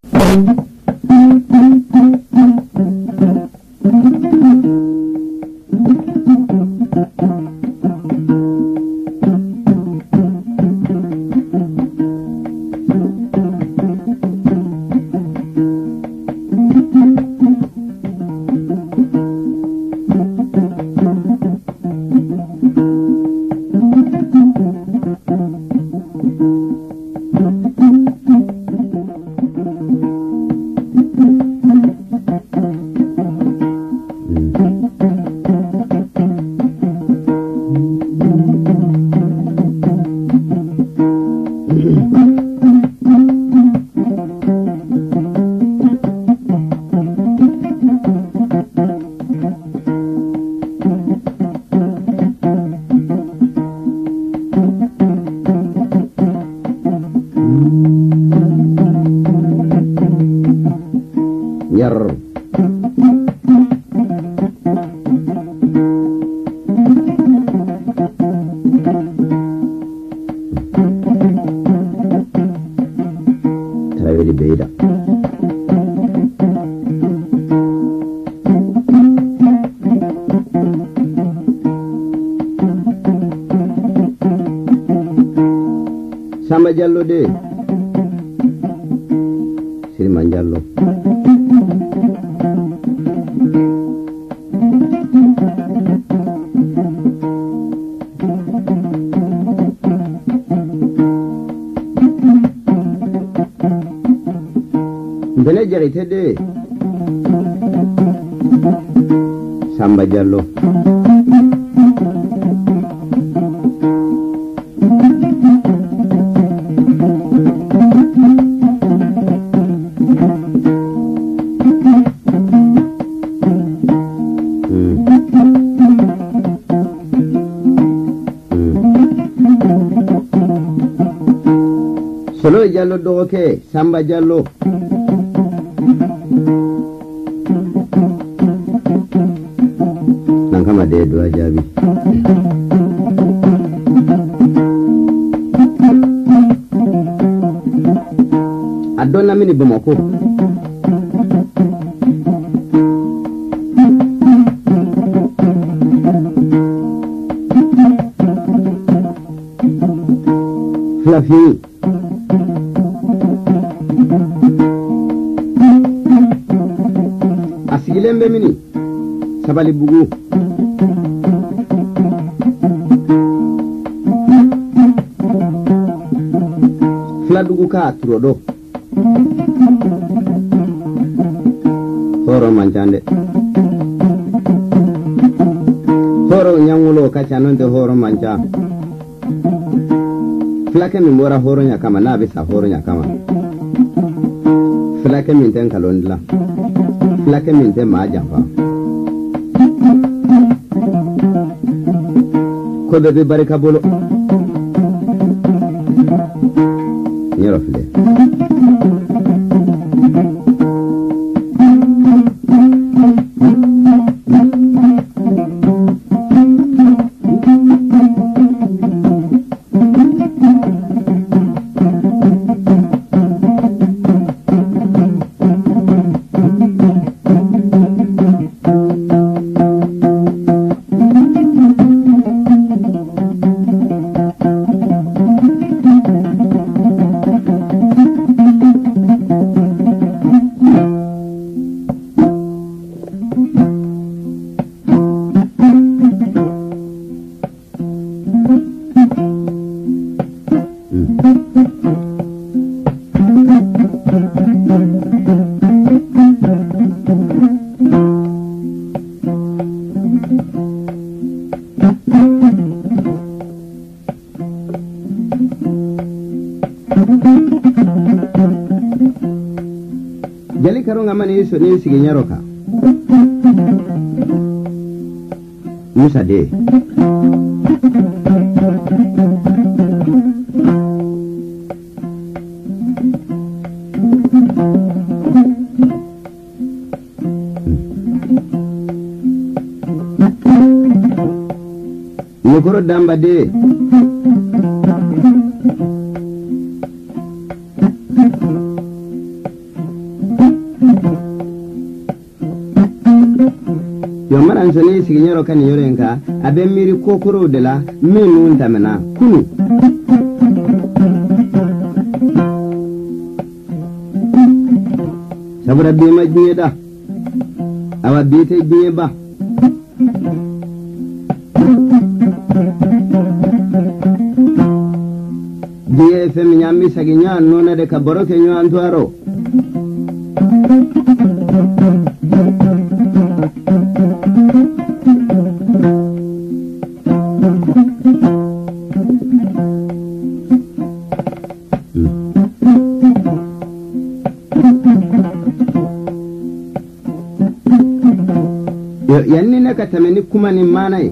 Samba Diallo de Siriman Diallo Bene jarite de Samba Diallo Solo Diallo doke Samba Diallo Nankama de do ajabi Adona mini Bamako Fluffy Asilembe mini Sabali Bugu Fladugu ka turodo Horo manjande Horo nyangulo kacha nonde horo manja Flake mi mora horo nyakama na bisa horo nyakama Flake mi nten kalondila Flake mi nten maajamfa Kobe bi barika bolo Nyero file Jali karonga mani iso ni sigi nyaroka Musa de Mukoro damba de yo manan sone siginyoro kan yorenka abe miri kokoro de la minu ndamena kunu sabra be majida awa bite jiba DFM nyambi saginya nona de kaboro kenyo antwaro yanni na katameni kuma ni manai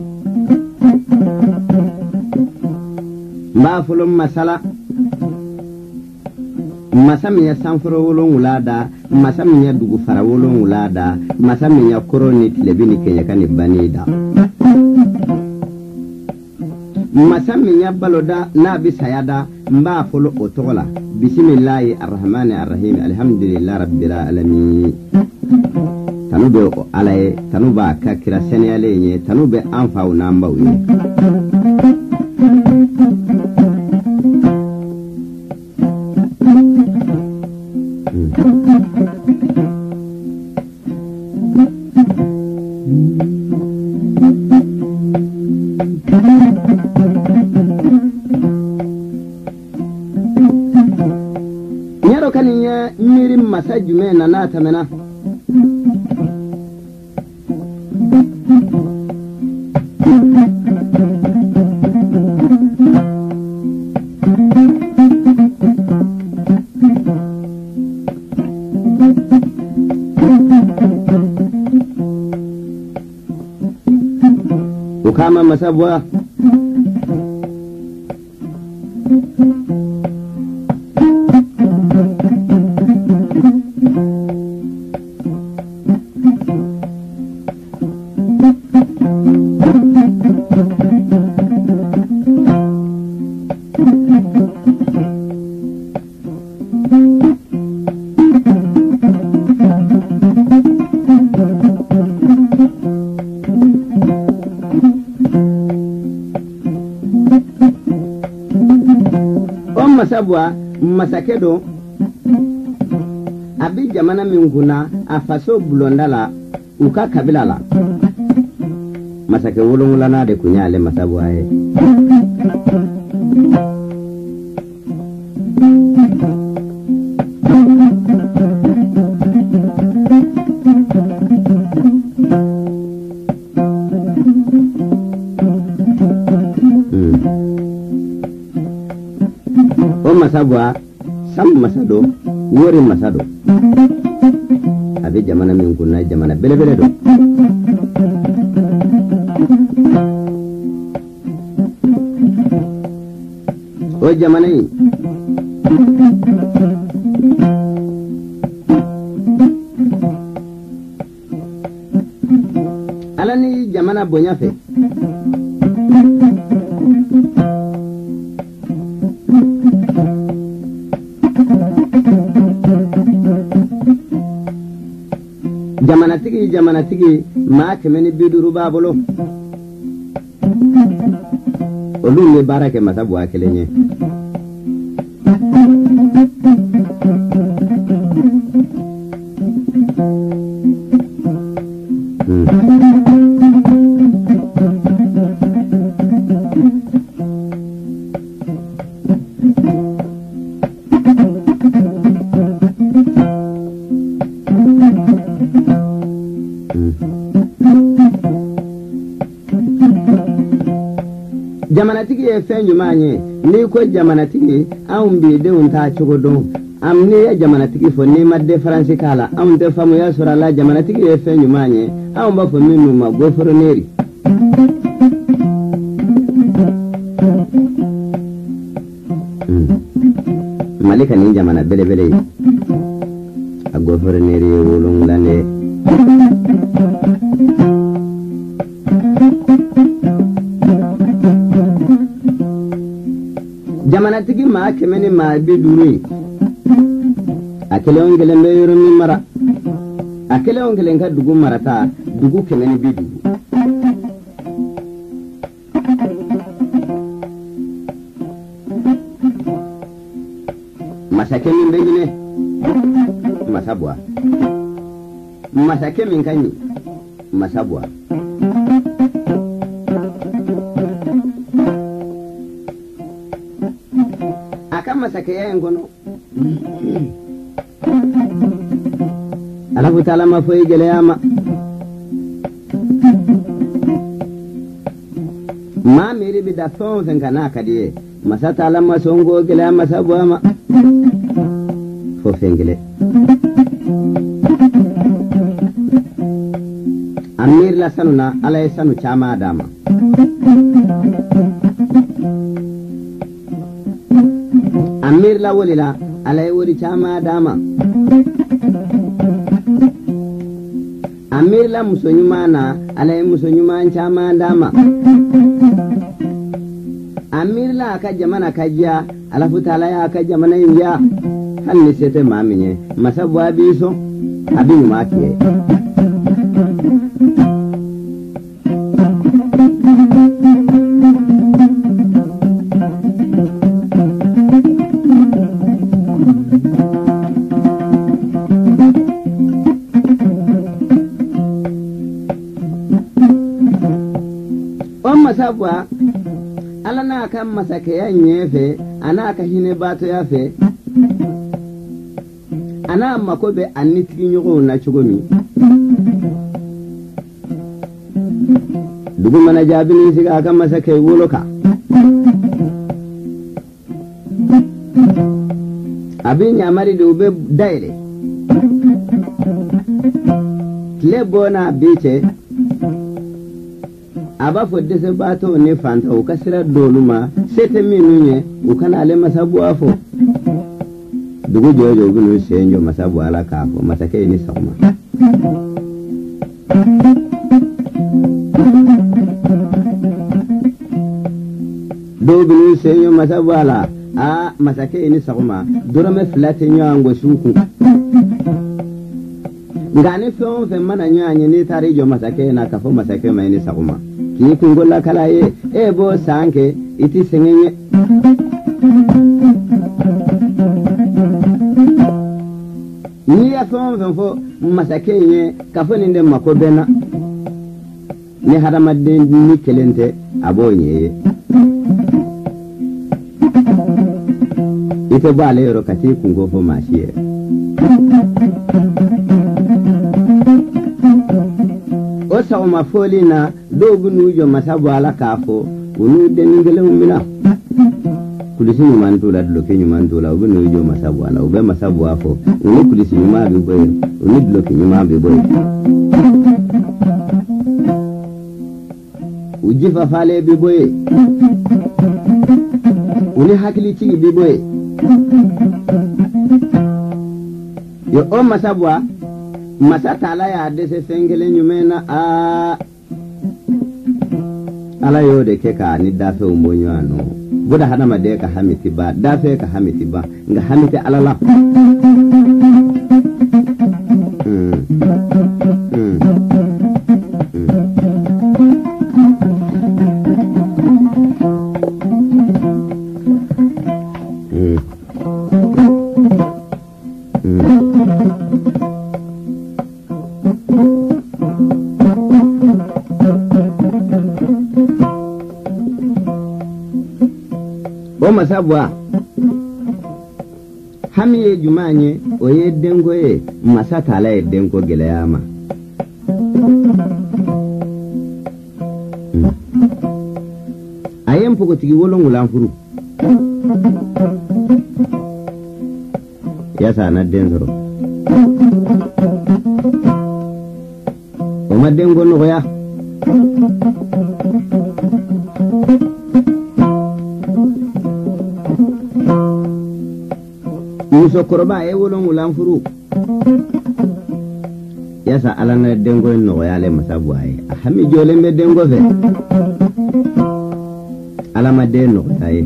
mba fulum masala masami ya sanfuro wolon wulada masami ya dugu fara wolon wulada masami ya koroni tilebini kenya kani banida masami ya baloda na bisayada mba fulo otola bismillahi arrahmani arrahim alhamdulillah rabbil alamin tanube alaye tanuba kakira seniyale nye tanube anfa unamba uye nyaro kaninya miri masajume na natamena ukama masabwa masabwa masakedo abi jamana minguna afaso bulondala uka kabila la masake wolongula na de kunyale masabwa he masabwa sam masado wori masado abi jamana min kunna jamana bele bele do o jamana yi alani jamana bonya fe jamana tigi ma kemeni biduru babolo olu ne barake masabu akelenye jamanatigi ye fen jumanye ni ko jamanatigi am bi de unta chogodo am ni ya jamanatigi fo ni madde france kala am de famu ya sura la jamanatigi ye fen jumanye am ba fo minu ma go foroneri malika ni jamana bele bele a go foroneri wolong lane jamanatigi ma kemeni ma biduri akele on gelembe yoro mi mara akele on kelen ka dugu marata dugu kemeni bi dugu masake min bengine masabwa masake min kanyi masabwa aka masake ya ngono alafu taala mafoyi geleyama ma miri bi da fon fen kana kadiye masa taala masongo geleyama sabwama fo fengele amir la sanuna alay sanu chama dama amir la wolila alay wori chama dama amir la musonyumana alay musonyuman chama dama amir la aka jamana kajja alafu taala ya aka jamana inja hanni sete maminye masabu abiso abinu makie masabwa ala na kan masake ya nyefe ana ka hine bato ya fe ana makobe anitiki nyugo na chugomi dugu mana jabini siga kan masake woloka abin yamari da ube daile klebona biche aba fodde se bato ne fanta o kasira doluma sete minunye o kana ale masabu afo dugu jojo gulu senjo masabu ala kafo masake ni sakuma do gulu senjo masabu ala a masake ni sakuma dorome flate nyango suku ngane fon fe mana nyanye ni tari jo masake na kafo masake mai ni sakuma ki kungola kala ye e bo sanke iti sengenye ni ya fon fo masake ye kafo ni de makobena ni hadamadde ni kelente abonye ite bale yoro kati kungo fo mashiye osa o mafoli na dogu nujo masabu ala kafo unu deningele umina kulisi nyumantula duloke nyumantula ube nujo masabu ala ube masabu afo unu kulisi nyuma biboye unu duloke nyuma biboye ujifa fale biboye uni hakili chigi biboye yo o masabu masata ala ya dese fengele nyumena ala yode keka ni dafe umbonyo ano buda hana madeka hamiti ba dafe ka hamiti ba nga hamiti alala masabwa hamiye jumanye oye dengo ye masata la ye dengo geleyama ayem poko tigi wolongu lanfuru yasa na denzoro o ma dengo no ya muso koroba e wolongu lanfuru yasa alana dengo no yale masabu ay hami jolembe dengo fe alama de no ay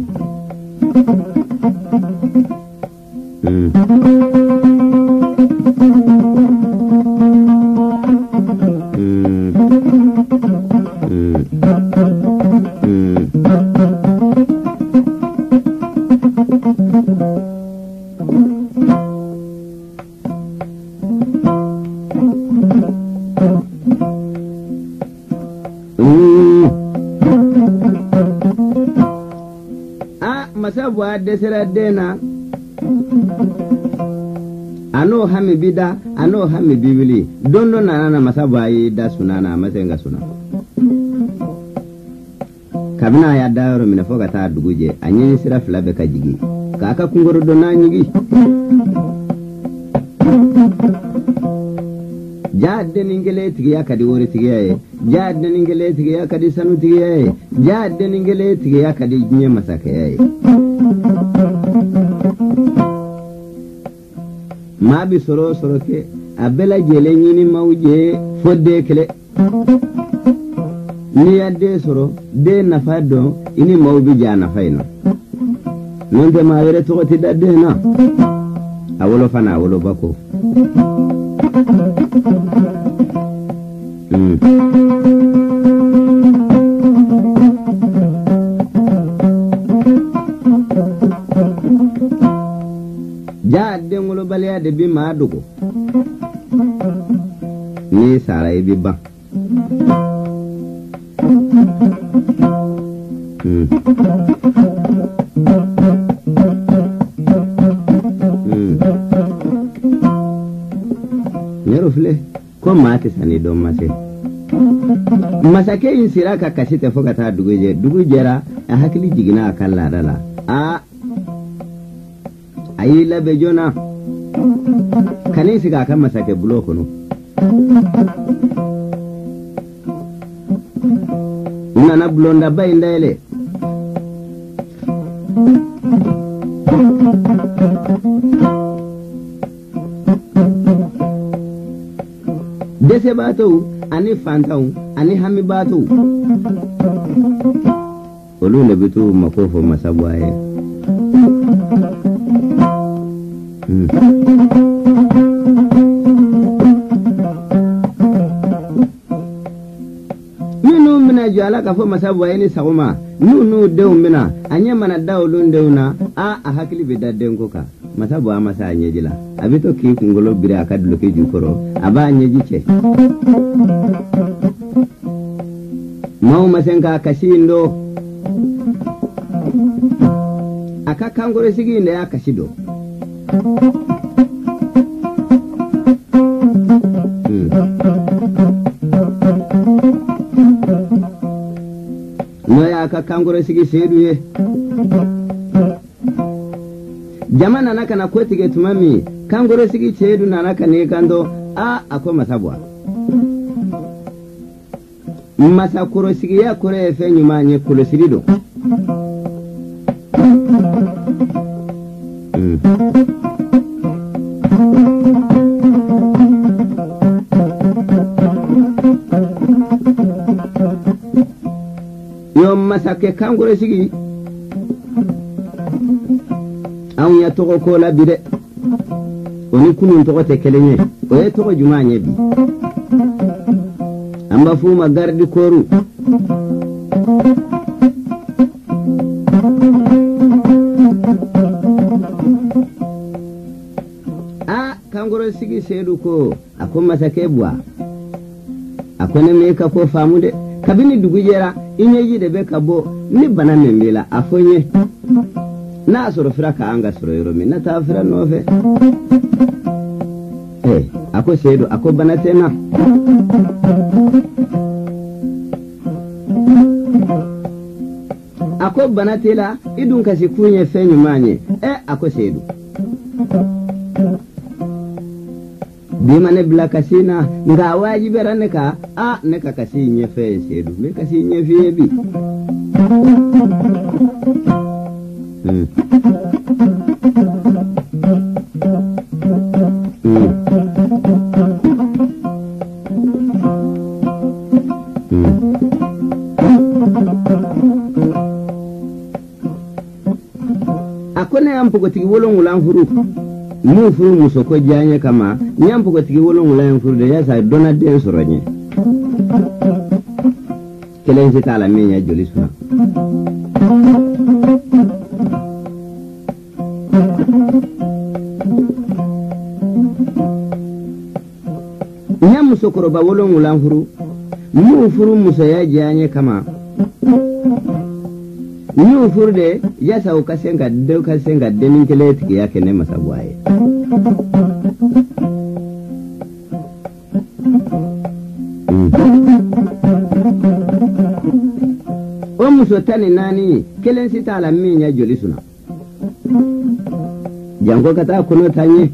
masabu adesera dena ano hami bida ano hami bibili dondo nana masabu ayi da sunana masenga suna kabina ya dawro mina foga ta duguje anyi sira flabe ka jigi kaka kungoro do na nyigi jadde ningele tigiya kadi wori tigiya jadde ningele tigiya kadi sanu tigiya jadde ningele tigiya kadi nye masake mabi soro soro ke abela jele nyini mawje fodde kele ni yadde soro de nafa do ini mawbi jana fayno nonde ma were to ti dadde na awolo fana awolo bako jadde ngolo baliya de bi ma dugo ni sara e bi ba Nyerofle ko mate sani don mase masake yin siraka kasite foka ta dugujera a hakili jigina akalla dala a ayi labe jona kanin siga kan masake bloko no nana blonda bay ndele dese bato ani fantaw ani hami bato olu ne bitu makofo masabwaye minu mina jala ka fo masabwaye ni sagoma nunu dew mina anya mana dawlun dewna a hakili be dadden ko ka masabu amasa anyejila abito ki ngolo bire akadlo ke jukoro aba anyeji che mau masenga kashindo akakangore siginde yakashido no ya akakangore sigi sedu ye jamana naka na kwetige tumami kangore sigi chedu na naka ne kando akwa masabwa masakuro sigi ya kore efe nyuma nye kulo sirido yo masake kangore sigi an ya togo ko la bide oni kunun togo te kelenye o ye togo juma nye bi amba fu ma gardi koru kangoro sigi sedu ko ako masake bwa akone me ka ko famude kabini dugujera inyeji de be kabo ni bana membela afonye na soro fira ka anga soro yoromi na ta fira nofe ako sedu ako banatena ako banatela idun kasi kunye fenyu manye ako sedu bimane bila kasina nga wajibe raneka neka kasi nyefe sedu me kasi nyefe bi akone ampugo tigi wolongulan furu mu furu musoko janye kama nyampugo tigi wolongulan furu de yasa dona den soronye kelen sitala menya joli suna nyam sokoro ba wolongulan furu mu furu musaya janye kama Nyu furde ya sa ka senga de ka senga de min kele tiki yake ne masabuaye. O muso tani nani kelen sita la min ya joli suna. Jango kata kuno tanye.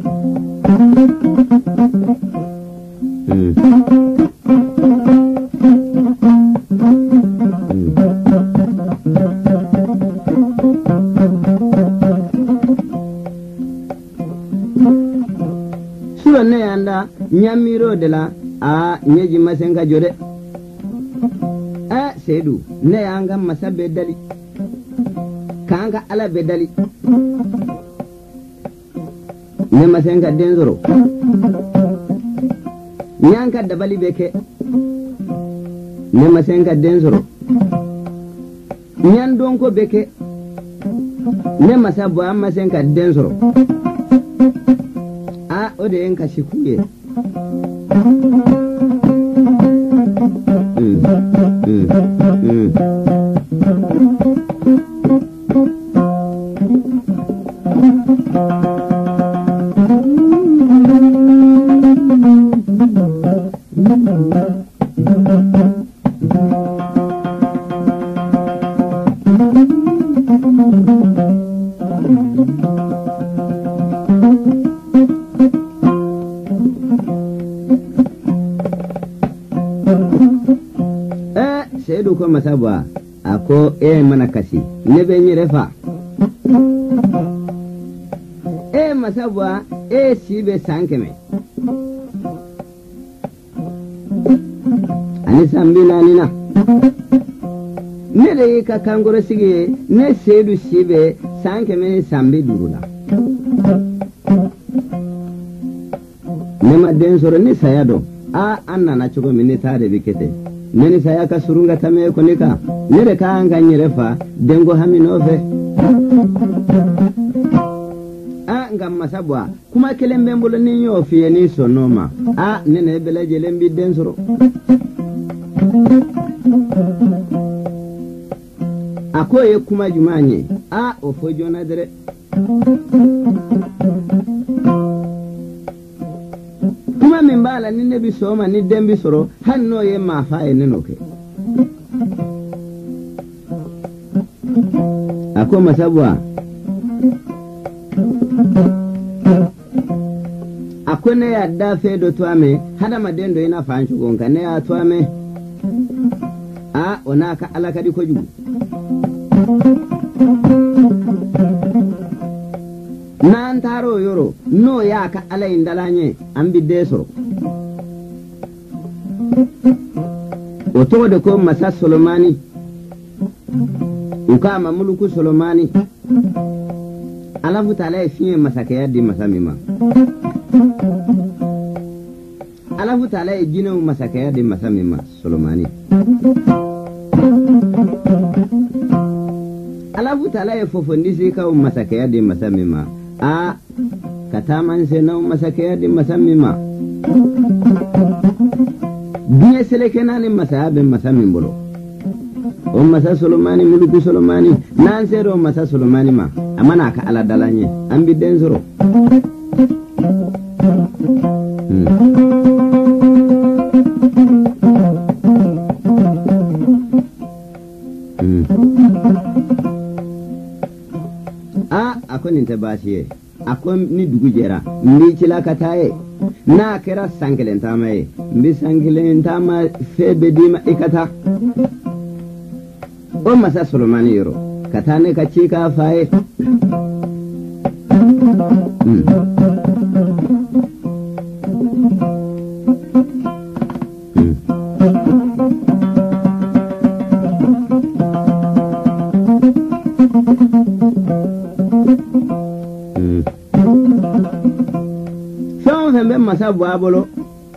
Suro ne anda nyamiro de la a nyeji masenga jode. Sedu ne anga masa bedali kanga ala bedali ne masenga denzoro nyanka dabali beke ne masenga denzoro nyan donko beke ne masabu amma masenga denzoro ode enka shikuye Sedu ko masabwa ako mana kasi nebe nyirefa masabwa sibe sankeme ani sambila nina nere ka kangoro sige ne sedu sibe sankeme sambi durula nema densoro ni sayado anna na chugo minita de bikete neni saya ka surunga tame ko nika nere ka anga nyirefa dengo haminofe ngam masabwa kuma kelembe mbolo ni nyo fiye ni sonoma nene bela jelembi densoro akoye kuma jumanye ofo jona dere kuma mimbala ni nebi soma ni dembi soro hanno ye mafa enenoke ako masabwa akone ya dafe do twame hada madendo ina fanchu gonka ne ya twame onaka alaka di koju nan taro yoro no ya ka ala indalanye ambi desoro oto de ko masa solomani ukama muluku solomani alafu taala fiye masakaya di masamima alafu taala jina masakaya di masamima solomani alafu taala fofondisi ka masakaya di masamima kataman se na masakaya di masamima biye selekena ni masabe masamimbolo masa solomani muluku solomani nan sero masa solomani ma amana ka ala dalanye ambi denzoro akoni ntabasiye akon ni dugujera mbi chila kataye na kera sangelen tamaye mbi sangelen tama febe dima ikata masa solomani yoro katane ka chika faye masa bwabolo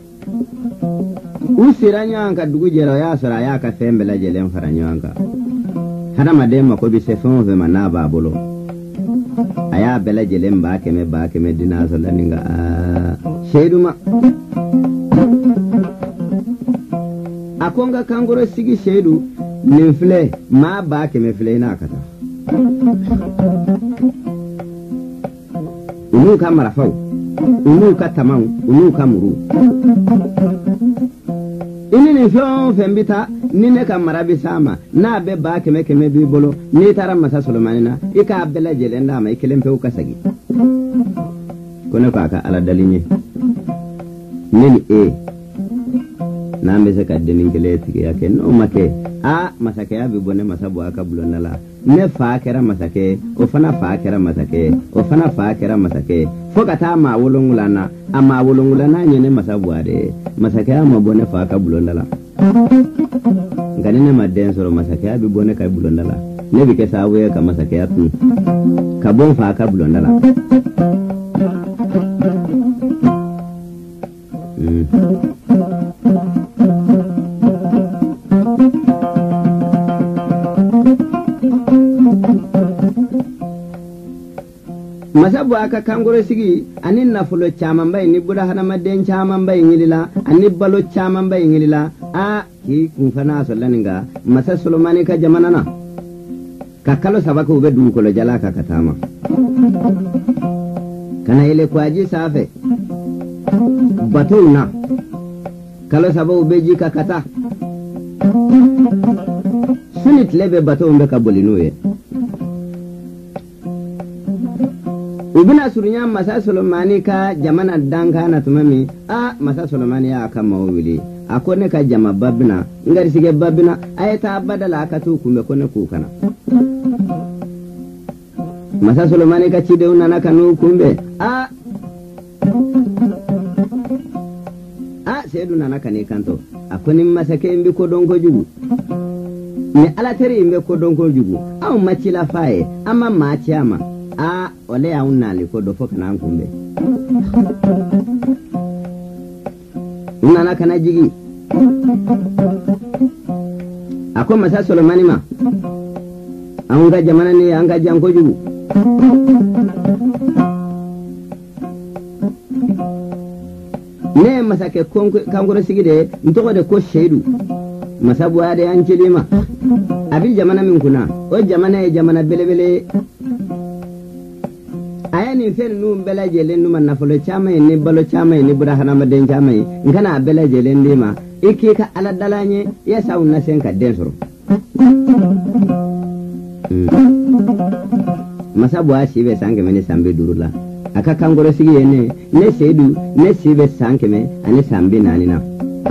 usiranyanga dugujera ya sara ya ka fembela jelen faranyanga hada madema ko bi se fon ve manaba bolo aya bela jelen ba keme dina salaninga sheduma akonga kangoro sigi shedu nin filɛ maa baa kɛmɛ filɛ i n'a ka taa u n'u ka marafaw u n'u ka tamaw u n'u ka muru i ni nin fɛn o fɛn bi taa ni ne ka mara bi s'a ma n'a bɛ baa kɛmɛ kɛmɛ b'i bolo n'i taara masa Solomani na i k'a bɛɛ lajɛlen d'a ma i kelen pewu ka segin ko ne ko a ka ala dali n ye ne ni e n'an bɛ se ka dennin kelen tigiya kɛ n'o ma kɛ masakɛya bɛ bɔ ne masa bɔ a ka bulonda la ne fa kɛra masakɛ o fana fa kɛra masakɛ o fana fa kɛra masakɛ fo ka taa maa wolonwula na a maa wolonwula n'a ɲɛ ne masa bɔ a de masakɛya ma bɔ ne fa ka bulonda la nka ni ne ma den sɔrɔ masakɛya bɛ bɔ ne ka bulonda la ne bɛ kɛ sababu ye ka masakɛya tun ka bɔ n fa ka bulonda la masa bɔ a ka kankɔrɔ sigi ani nafolo caman ba ye ni bula hadamaden caman ba ye ɲilila ani balo caman ba ye ɲilila k'i kun fana sɔrɔla nin kan masa Solomani ka jamana na ka kalo 3 kɛ u bɛ dugukolo jala kan ka taama ka na yɛlɛ kwaji sanfɛ batow na kalo 3 u bɛ ji ka taa su ni tile bɛ batow bɛ ka boli n'u ye u bɛna surunya masa Solomani ka jamana dankan na tuma min masa Solomani y'a ka maaw wele a ko ne ka jama ba bɛna n garisɛgɛ ba bɛna a ye taa bada la a ka t'u kunbɛn ko ne k'u kana masa Solomani ka cidenw nana ka n'u kunbɛn Seyidu nana ka n'i kanto a ko ni masakɛ in bɛ kodɔn kojugu ni alateri in bɛ kodɔn kojugu anw ma ci la f'a ye an ma maa ci a ma ole y'anw nali ko dɔ fo ka n'an kunbɛn n nana ka na jigi a ko masa Solomani ma anw ka jamana ni an ka jan kojugu ne ye masakɛ kankɔrɔ sigi de n tɔgɔ de ko Seyidu masa boya de y'an cili ma a bi jamana min kunna o jamana ye jamana belebele a ye nin fɛn ninnu bɛɛ lajɛlen d'u ma nafolo caman ye ni balo caman ye ni buna hadamaden caman ye n kana a bɛɛ lajɛlen d'i ma i k'i ka ala dala n ye yaasa aw na se ka den sɔrɔ masa boya si bɛ san 100 ni san 50 la a ka kankɔrɔ sigi ye ne Seyidu ne si bɛ san 100 ani san 40 na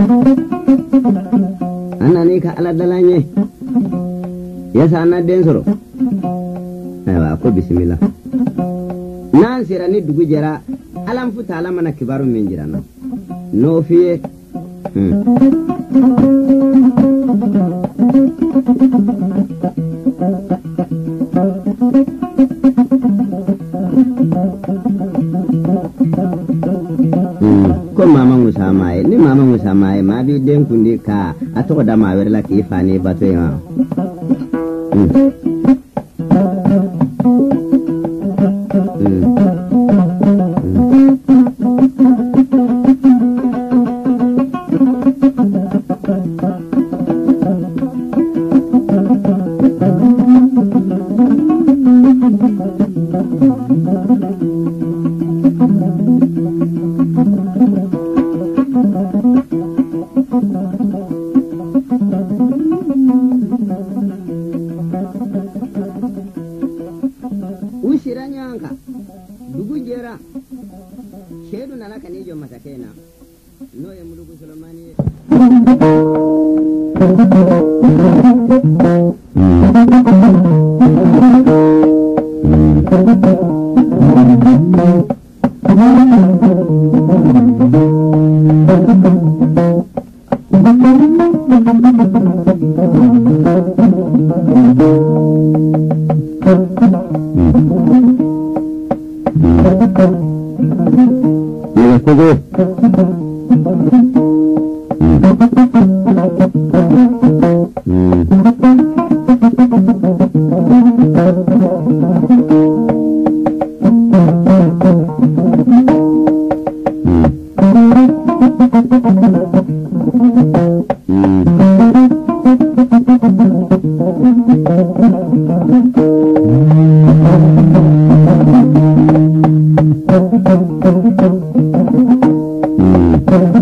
an nana ka ala dala n ye yaasa an na den sɔrɔ ayiwa a ko bisimila n'an sera ni dugu jɛra Alan futa Ala mana kibaru min jira na n'o f'i ye ko mama Musama ye ni mama Musama ye maa b'i den kundi ka a tɔgɔ da maa wɛrɛ la k'i fa ni bato ye wa dugu jɛra Seyidu nana ka n'i jɔ masakɛ in na n'o ye Muluku Solomani ye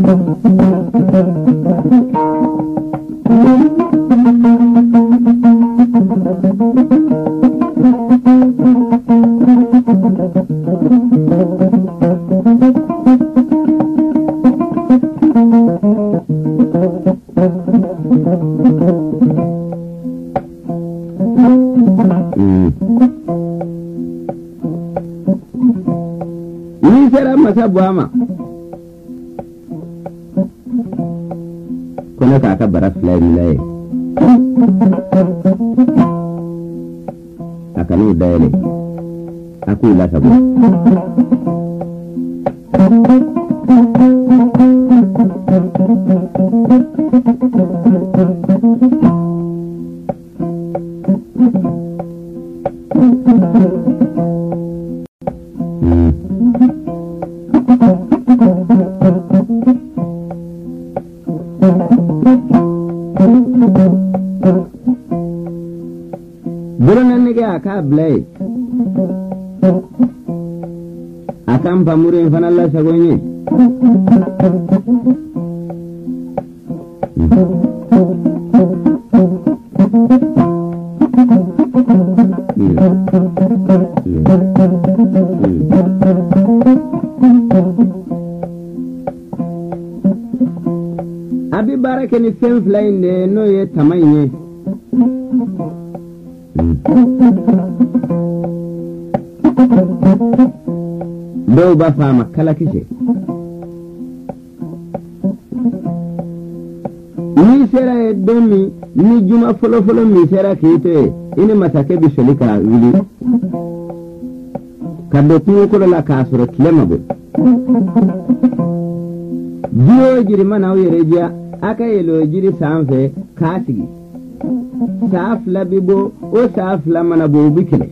Ni sera masa buama kuna kaka bara fulani lai akanu dayale aku la sabu aka blay akan pamurin fanalla sagonye abi barake ni fen flying de no ye tamanye do ba fama kala kishe ni sera domi ni juma folo mi sera kite ini masake bi sholika wili kado ko la kasoro kilema bo jiyo jiri mana yere jiya aka yelo jiri sanfe kasigi saf labibo o saf la mana bo bikile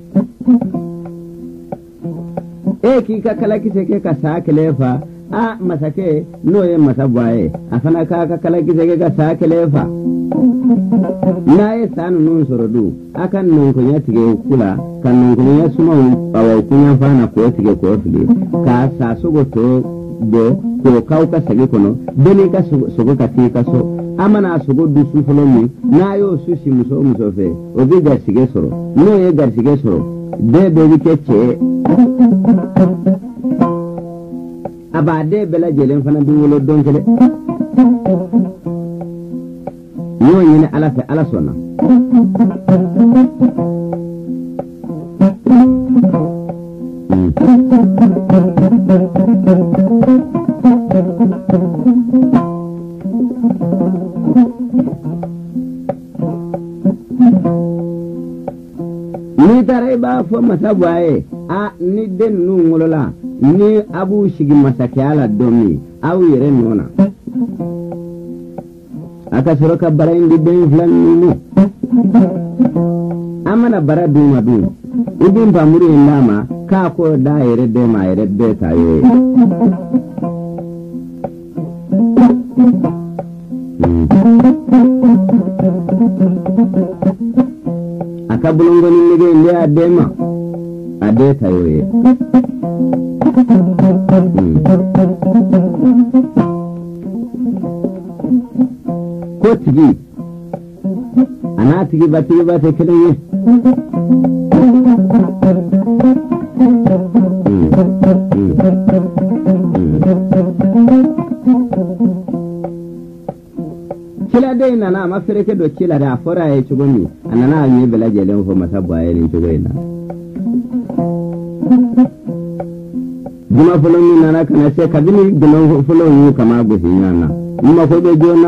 ki ka kala kise ke ka sa kelefa a masake no ye masabwaye afana ka kala kise ke ka sa kelefa na ye sanu nun sorodu akan nun ko yatige kula kan nun ko yasuma awa kunya fana ko tige ko fili ka sa sogo to do ko kauka sege kono beni ka sogo ka ti ka so amana sogo du su folo mi na yo sushi muso fe obi garsige soro no ye garsige soro de wikeche abade bela jelen fana bi wolo donkele yo yene ala fe ala sona ni tarai ba fo masabwaye a ni den nu ngolola ni abu shigi masakiala domi au yere nona aka soroka bara indi den flan nu amana bara duma du idin pamuri ndama ka ko da yere de ma yere de tayo akabulongo ni nige ndia adema adeta yoye ko tigi ana tigi bate keleye kila dai nana ma fereke do kila da fora ya ci goni anana yi bela jelen ko masabwa ya ni tugaina duma fulon ni nana kana se kadini duma fulon yi kama gusi nana ma ko be jona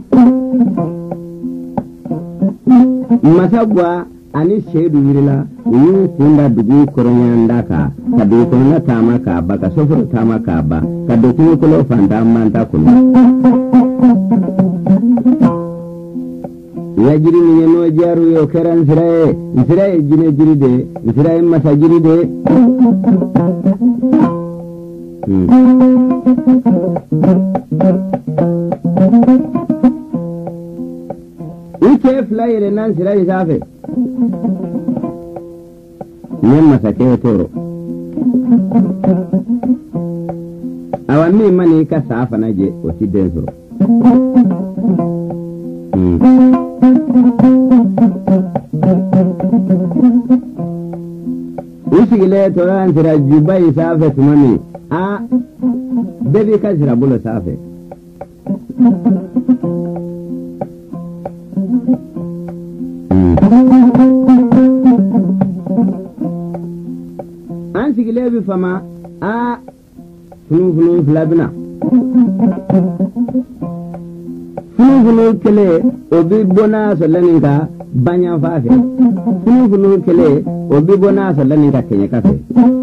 masabwa ani shedu wirila yi tunda dugu koronya ndaka kadu ko na tamaka baka sofro tamaka ba kadu ko lo fanda manta kunu ya jiri ni no jaru yo keran Israel jine jiri de Israel masa jiri de ike flyer nan Israel safe nem masa ke toro awami mani ka safa na je o ti denso usigile to ran tira jubai safa tumami a debi ka jira bolo safa an sigile bi fama a funu flabna funu kele obi bona so laninka banya fafe funu kele obi bona so laninka kenya kafe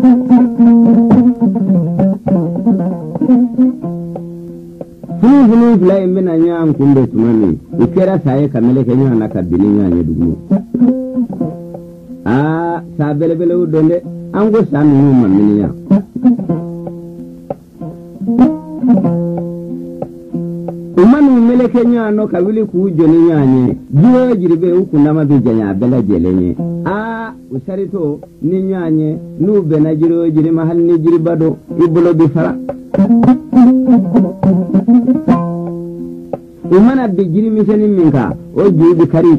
funu flai mbina nyam kumbe tumani ikera saye kamele kenya na kabili nyanye dugu a sa bele udonde ango sanu maminiya umanu meleke nyano kawili ku joni nyanye jiwe jiribe ukundama bijanya bela jelenye a usarito ni nyanye nube na jiro jiri mahal ni jiri bado ibulo bifara umana bijiri miseni minka o jibi kari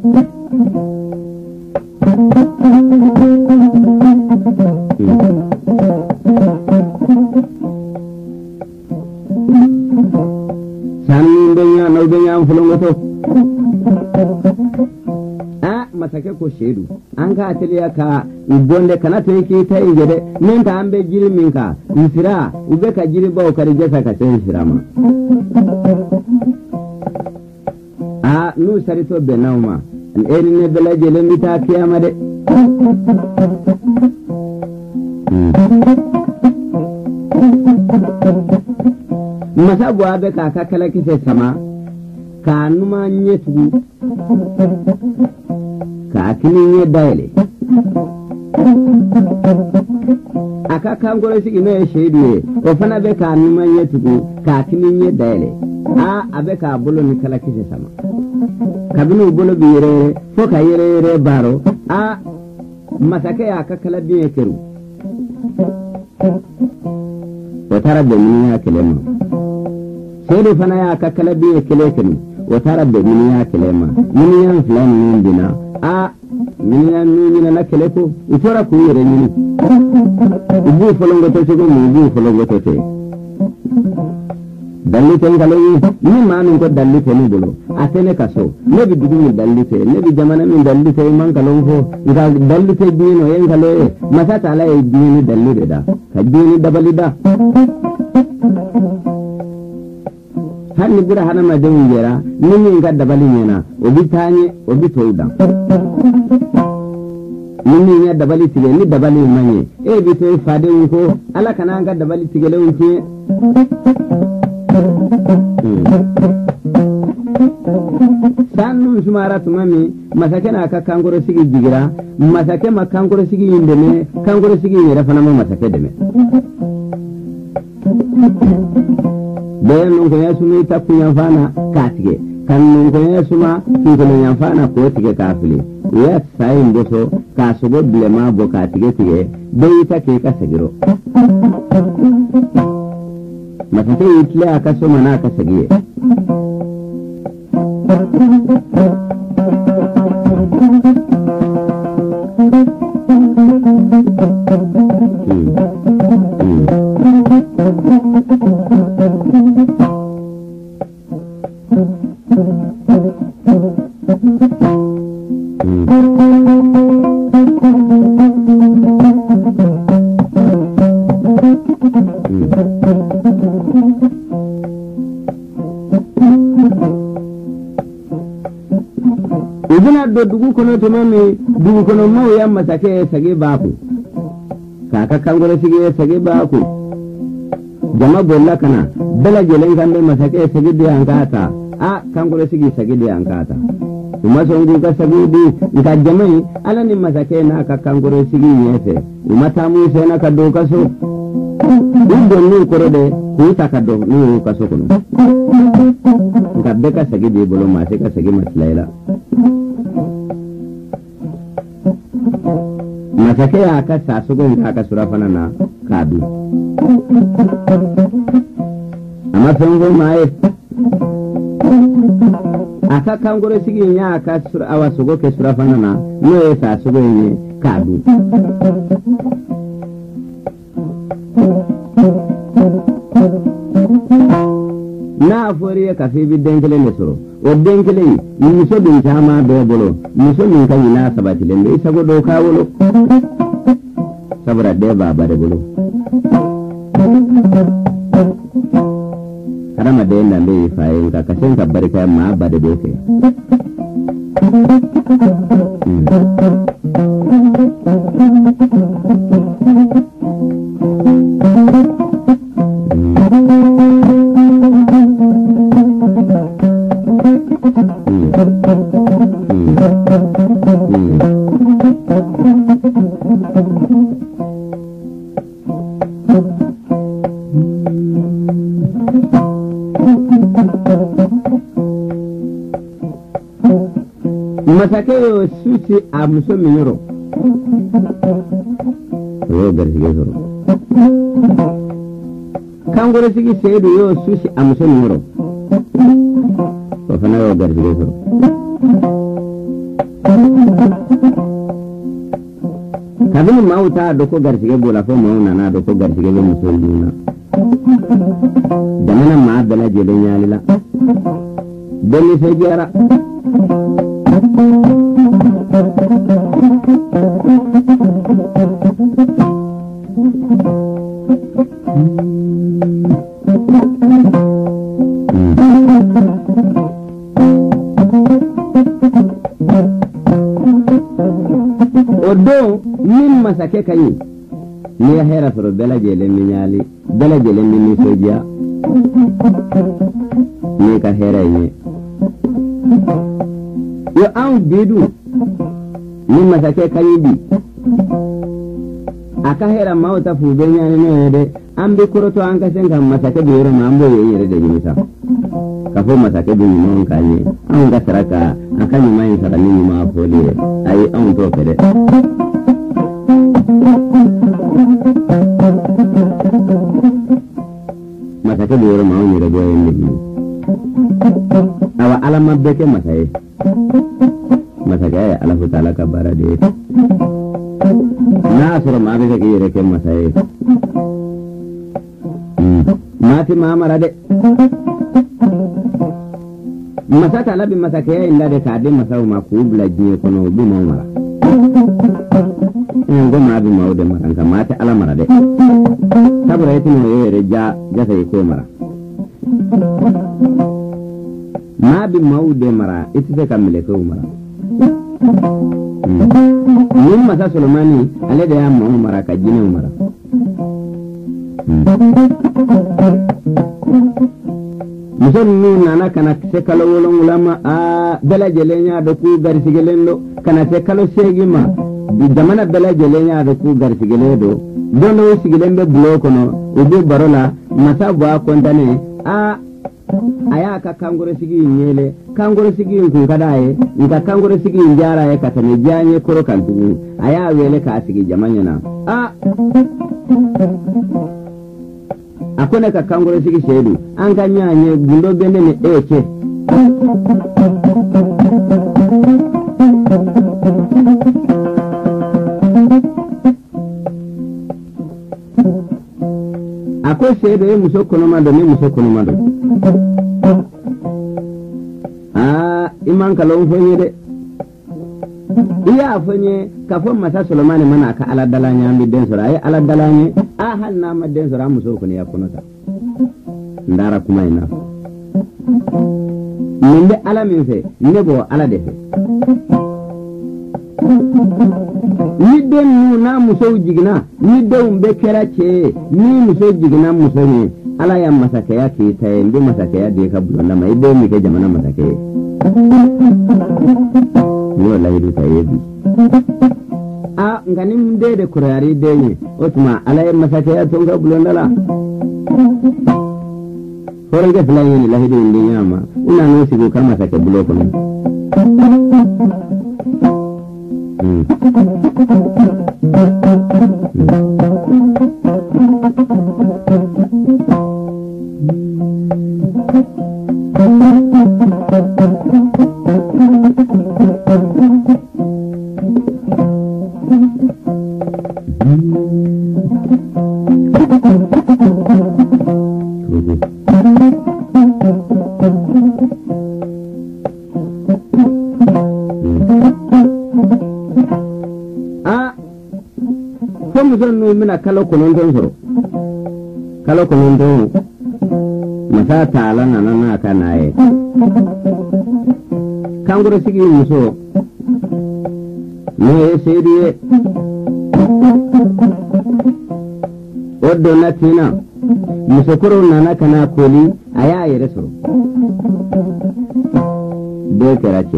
fulungoto a masake ko shedu an ka ateliya ka ubonde kana to yake ta ingede min ta ambe jiri minka isira ube ka jiri ba o kare jesa ka sai shirama a nu sarito benauma an eni ne bela jele mita kiyama de masabu abe ka kakala kise sama ka numa nyetu ka kini nye daile aka kangoro sigi no shedi o fana be ka numa nyetu ka kini nye daile a abe ka bolo ni kala kise sama kabinu bolo bi yere fo ka yere baro a masake ya kakala bi keru o tara be ni ya kelema shedi fana ya kakala bi kelekeni وترى بمنيا كلمة منيا فلان من دينا منيا منيا نكلكو وترى كوير مني وبو فلان قتوتي وبو فلان قتوتي دلتين قالوا ni manu ko dallite ni bolo atene kaso ne bi dugu ni dallite ne bi jamana min dallite man kalon ko ga dallite dino yen kalo masa tala e dini dallite da ka dini dabalida hanni bura hana ma dewu jera nini nga dabali nyena obi tanye obi towda nini nya dabali tige ni dabali manye e bi to fade ko ala kana nga dabali tige le unki sanu sumara tumami masake na ka kangoro sigi jigira masake ma kangoro sigi indeme kangoro sigi yera fana ma masake deme bayan nunko ya suma ita kunyan fana katige kan nunko ya suma kinkunan yan fana ko tige kafili ya sayin boso ka sugo bilema bo katige tige bai ita ke kasa giro masake itle aka so mana kasa giye Ibuna do dugu kono to mami dugu kono mau ya masake sage baku kaka kangore sige sage baku jama bolla kana bela jelen kambe masake sage de angata a kangore sige sage de angata uma songu ka sage di nka jamai ala ni masake na ka kangore sige yete uma tamu sena ka do kaso dundo ni korode ku ta ka do ni kaso kono nka beka sage de bolo masake sage maslaila masake ya ka sasugo ka surafana na kadu amma fengo mai aka kangoro sigi nya aka sura awa sugo ke sura fanana no esa sugo ni kadu na fori ka fi bi denkele ne soro o denkele ni muso bin jama do bolo muso min kan ina sabati le isa go do ka wolo sabra de baba de bolo harama de na le fayin ka kasen ka barka ma ba de doke masakeo susi a muso minyoro yo garsige soro kangoro sigi seedu yo susi a muso minyoro fana yo garsige soro kabini mauta doko garsige bola fo mauna na doko garsige be muso duna jamana ma bela jele nyalila deni se jara odo min masake kayi ni hera soro bela jele minyali bela jele min soja ni ka hera yi yo an bidu min masake kayi bi aka hera mauta fu benyani ne de an bi kuroto an ka sen kan masake bi yoro ma ambo yere de yimisa ka fo masake bi mon kanye an ga saraka aka ni mai sara ni ma foli ai an to fere masake bi yoro ma on yere boye ni awa alama beke masaye masake ala fu taala ka barade na soro ma be ke yere ke masaye mati mamara de masata labi masake inda de kade masawu ma ku bla jiye kono bi mamara ngo ma bi mawde maranka mati ala mara de sabra yetino yere ja sai ko mara ma bi mawde mara itise kamile ko mara min masa Solomani ale da ya mara ka jine mara muson ni nana kana se kalo wolon ulama a bela jelenya do ku gar sigelendo kana se kalo segima di jamana bela jelenya do ku gar sigeledo dondo sigelembe bloko no ubi barola masa ba kontane a aya ka kangoro sigi nyele kangoro sigi ku kadaye ika kangoro sigi njara e katane janye koro kantu aya wele ka sigi jamanya na a akone ka kangoro sigi shedu an ka nyanye gundo bende ne eke ako shedu e muso kono mado ne muso kono mado iman kalon fonye de iya fonye ka fon masa Solomani mana ka ala dalanya mi den sura ay ala dalanya a hal na ma den sura muso ko ne ya konota ndara kuma ina min de ala min fe ne bo ala de fe ni den nu na muso jigina ni don be kera ce ni muso jigina muso ne ala ya masake ya ke tayi mbi masake ya de ka bulanda mai de mi ke jamana masake ni wallahi du tayi bi a nganim de de kurari de ni otuma ala ya masake ya to ka bulanda la horon ke fulani ni lahi de indi nyama ina no sigo ka masake buloko ni mina kalo kunondon soro kalo kunondon masa tala na kanaye kanguro sigi muso no esediye oddo natina muso koro nana kana koli aya yere soro de kerache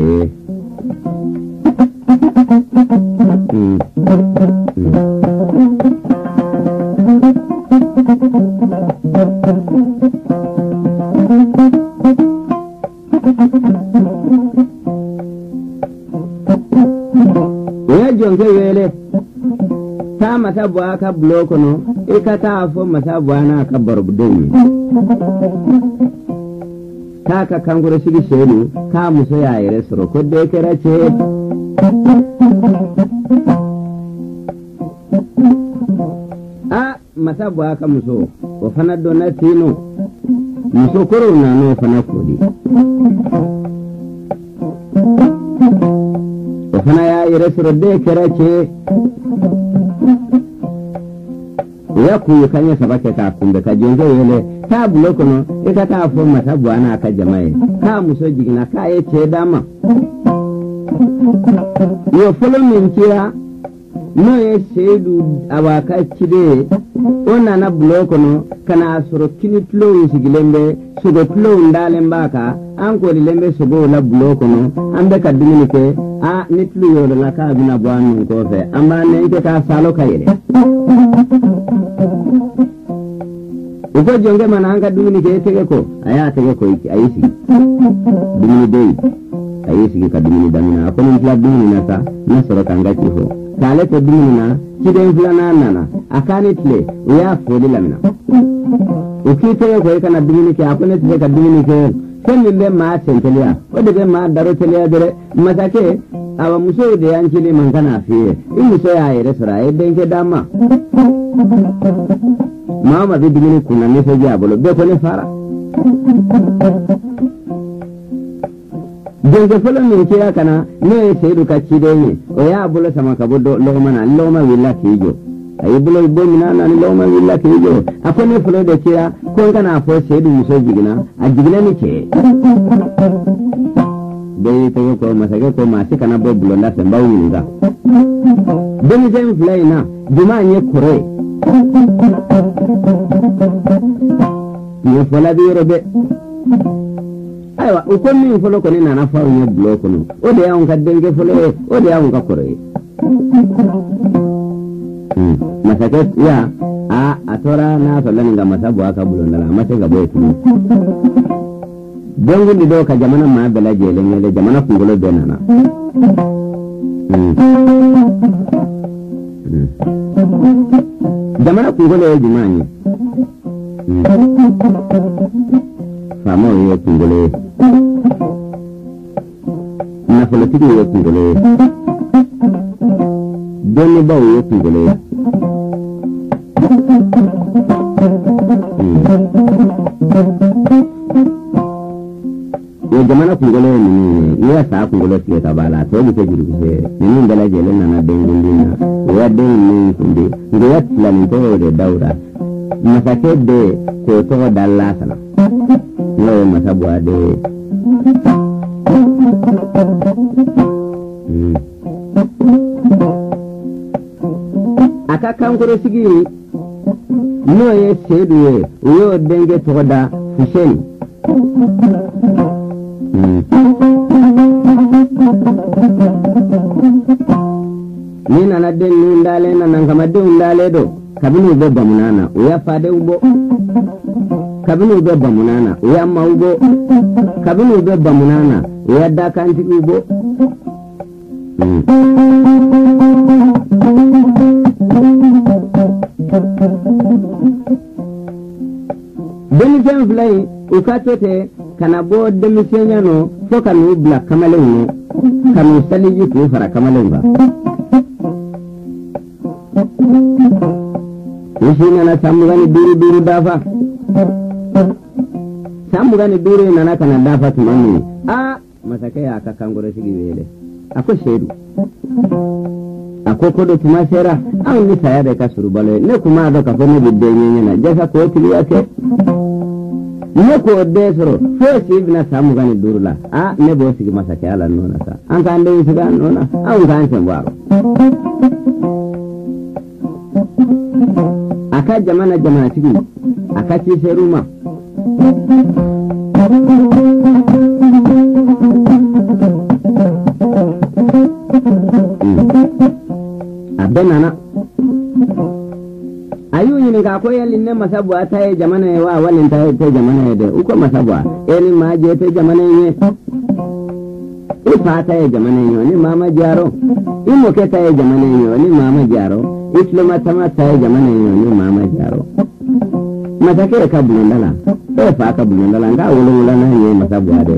ta mata buwa ka bloko no ikata afo mata buwa na ka barbudoni ta ka kanguro sigi shedu ka muso ya yere soro ko de kerache a mata buwa ka muso o fana donatino muso koro na no fana kodi o fana ya yere soro de kerache ya kuyi kanya sabake ka kumbe ka jonge yele ta bloko no ikata afo mata bwana ka jamae ka muso jigina ka yeche dama yo folo min kira no ye sedu awaka chide ona na bloko no kana soro kini tlo usigilembe sugo tlo ndale mbaka anko lembe sugo la bloko no ambe ka diminike a nitlu yo la ka bina bwanu ko fe amba ne ike ka salo kayele uko jonge mananga dumini ke tege ko aya tege ko ayisi dumini dei ayisi ka dumini damina ko ni club dumini nasa na soro kanga kifo kale ko dumini na kide inflana nana akani tle uya fodi lamina ukite ko kana dumini ke akone tege ka dumini ke sembe ma sentelia o de ma daro telia dere matake awa muso de yanchili mangana fiye muso ya yere sura e denke dama mama bi dimini kuna ne sai abolo be ko ne fara denke folo min kira kana ne sai duka cide ne o ya abolo sama ka bodo loma willa kijo ayi bolo bo minana ni loma willa kijo akone folo de kira ko kana fo sai du muso jigina a jigina ni ke de to ko masake ko masi kana bo bulonda semba winga demi jem flyna duma nye kure ni fola bi robe aywa uko mi folo ko ni nana fa nye bloko no o de an ka denge folo o de an ka kure masake ya a atora na so laninga masabu aka bulonda la masake bo etu dongo di do ka jamana ma bela jele ngele jamana kungolo benana jamana kungolo e jumani famo ye kungolo na politiki ye kungolo doni ba ye kungolo ye jamana kungolo ni ya sa kungolo tie tabala to bi tejiru se ni ndala jele na dengundina ya dengi kundi ngiya tilani to de daura masake de ko to dalla sana no masabu ade aka kangoro sigi no ye sedu yo denge to da fuseni ni nana den ni ndale nana ngama de ndale do kabinu be bamunana uya fade ubo kabinu be bamunana uya maubo kabinu be bamunana uya dakanti ubo Beni fen flay ukatote kana bo demisenya no fo kanu bla kamalen no kanu saliji ko fara kamalen ba yishina na samugani duru dafa samugani duru nana kana dafa tumani masake ya kakangore sigi wele ako shedu ako kodo tumasera au ni sayada ka surubale ne kuma do ka fone bidde nyena jasa ko tiliya ke ne ko desoro fo sibna samugani durula ne bo sigi masake ala nona sa an kan de siga nona au kan sembaro aka jamana sigi aka ci seruma abenana ayu yini ga ko yalin ne masabu ataye jamana wa walin ta jamana de uko masabu eni ma je te jamana ne ifa taye jamana ne ni mama jaro imo ke taye jamana ne ni mama jaro islama tama taye jamana ne ni mama jaro matake ka bulundala fa ka bulundala nga wulula na ne masabu ade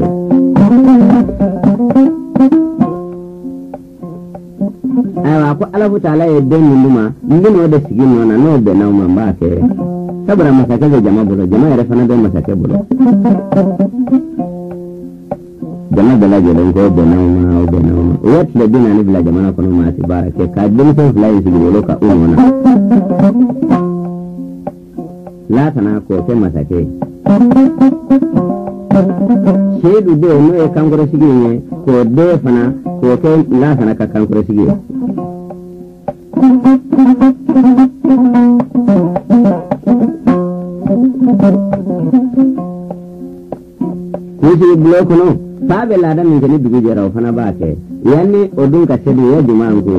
awa ko alafu taala e den nduma ndino de sigin nona no be na ma mbake sabra masake de jama bulo jama yare fana de masake bulo jama bela jelo ko be na ma wet le dina ni bela jama na kono ma ti barake ka dum so fly sigi wolo ka umona la tana ko te masake shedu de no e kankoro sigi ne ko de fana ko ke la tana ka kankoro sigi kusi bloko no sabe la da min ni dugu jera fana ba ke yanni odun ka shedu ya juma ko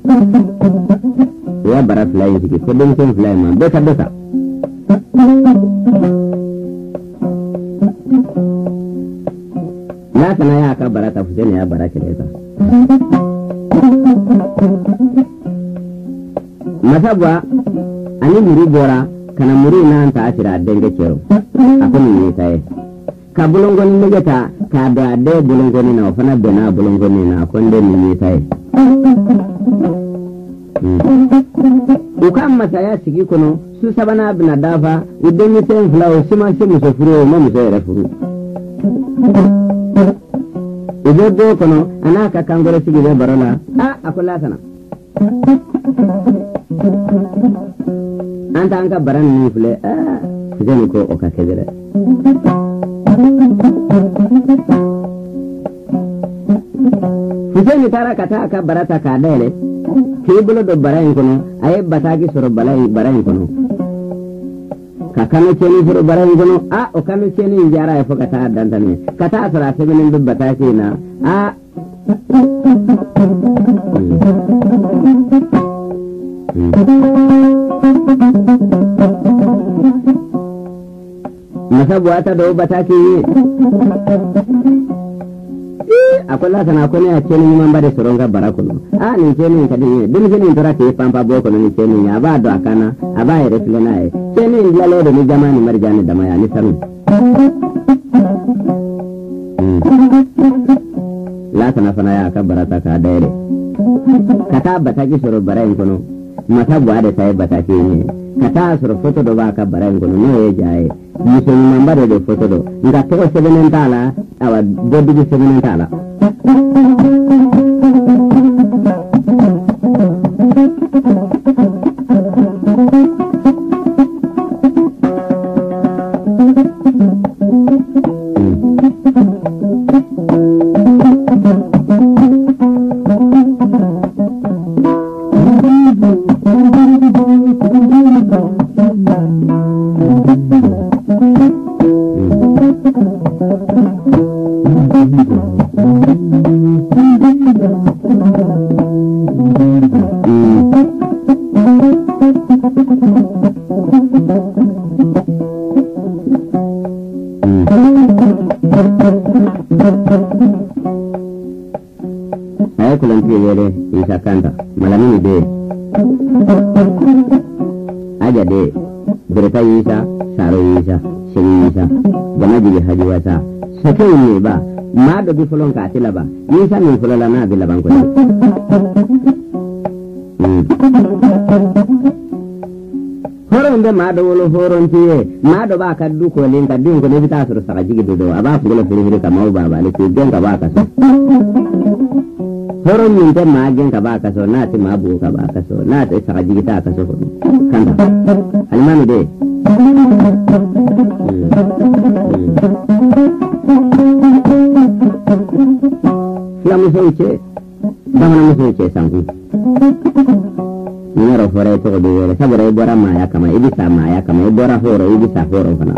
ya bara fly sigi ko dum sen fly ma be ka dota na kana ya ka barata fujene ya baraka leta masabwa ani muri bora kana muri na ta asira denge kero akoni ni taye ka bulongoni negeta ka da de bulongoni na fana bena bulongoni na konde ni taye ukam masaya sigi kono su sabana bina dafa idemi ten flawo sima simu so furo mamu so yere furu ido do kono anaka kangore sigi be barola akola sana anta anka baran ni fule zeni ko oka kedere fuzeni tara kata aka barata ka dele kibulo do barayin kono aye bataki soro balai barayin kono kakano cheni soro barayin kono o kano cheni njara e foka ta dantane kata sara sebenen do bataki na masa buata do bataki akola sana kone a cheni mamba de soronga barakono ni cheni kadi dum cheni ntora ke pampa boko ni cheni ya ba do akana aba ere filena e cheni ndlalo de ni jamani marjani damaya ni sanu la sana fana ya ka barata ka daire kata bataki soro barain kono mata buade sai bataki ni kata soro foto do ba ka barain kono no e jae ni cheni mamba de foto do nga to sebenentala awa doddi sebenentala Kanta malamini de aja de berita Isa saro Isa shirisa gama jigi haji wata sake ne ba ma da bi fulon ka tila ba ni sa min fulala na bi laban ko horon be ma da wolo horon tiye ma da ba ka du ko len ka din ko ne bita sur saka jigi do aba fulo fili ka mau ba le ko gen ka ba ka so horon min te ma gen ka ba ka so na ti ma bu ka ba ka so na te saka jigi ta ka so kanda almanu de Fiamu soice bamana musoice sangu Nero fore to de wele sabore bora maya kama ibisa maya kama bora horo ibisa horo kana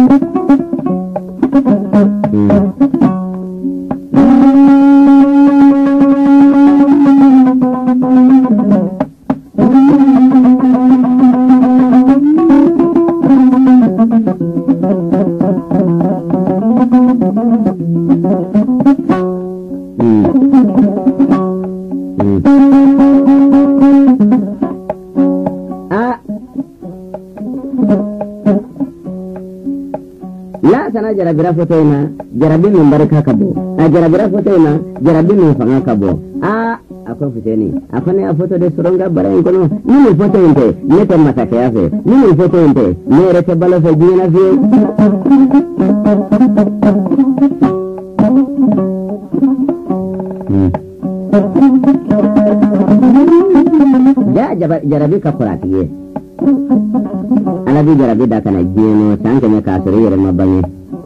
jarabira foto ina jarabi min barka kabo jarabira foto ina jarabi min fanga kabo akwai fiteni akwai ne a foto de soronga barayin kono ni foto inte ne to mata ke yafe ni foto inte ne rete balo fe jina fe jarabi ka kuratiye alabi jarabi da kana jeno tanke ne ka sore yere mabanye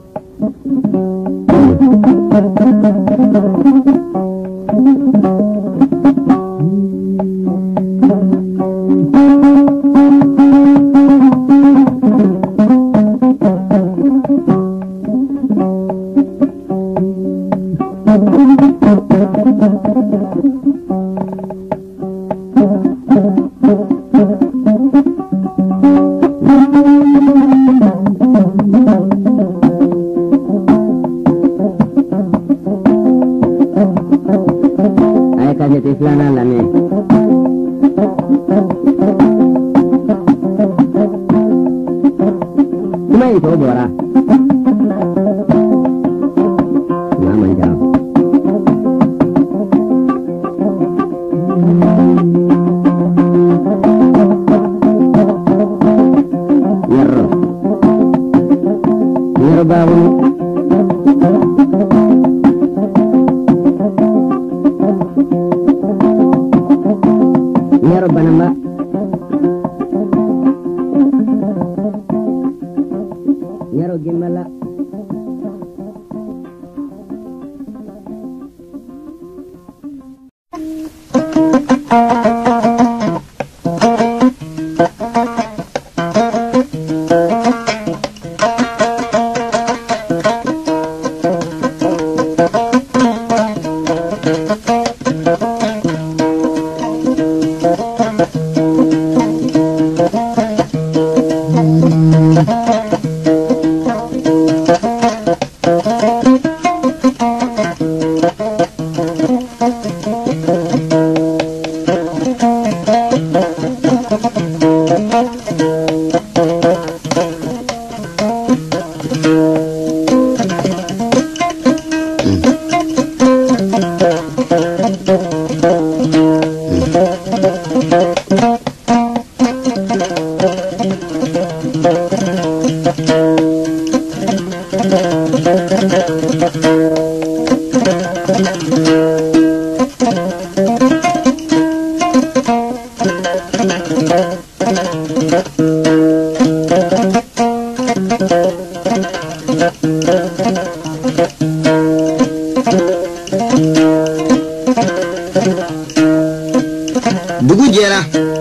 Dugu jera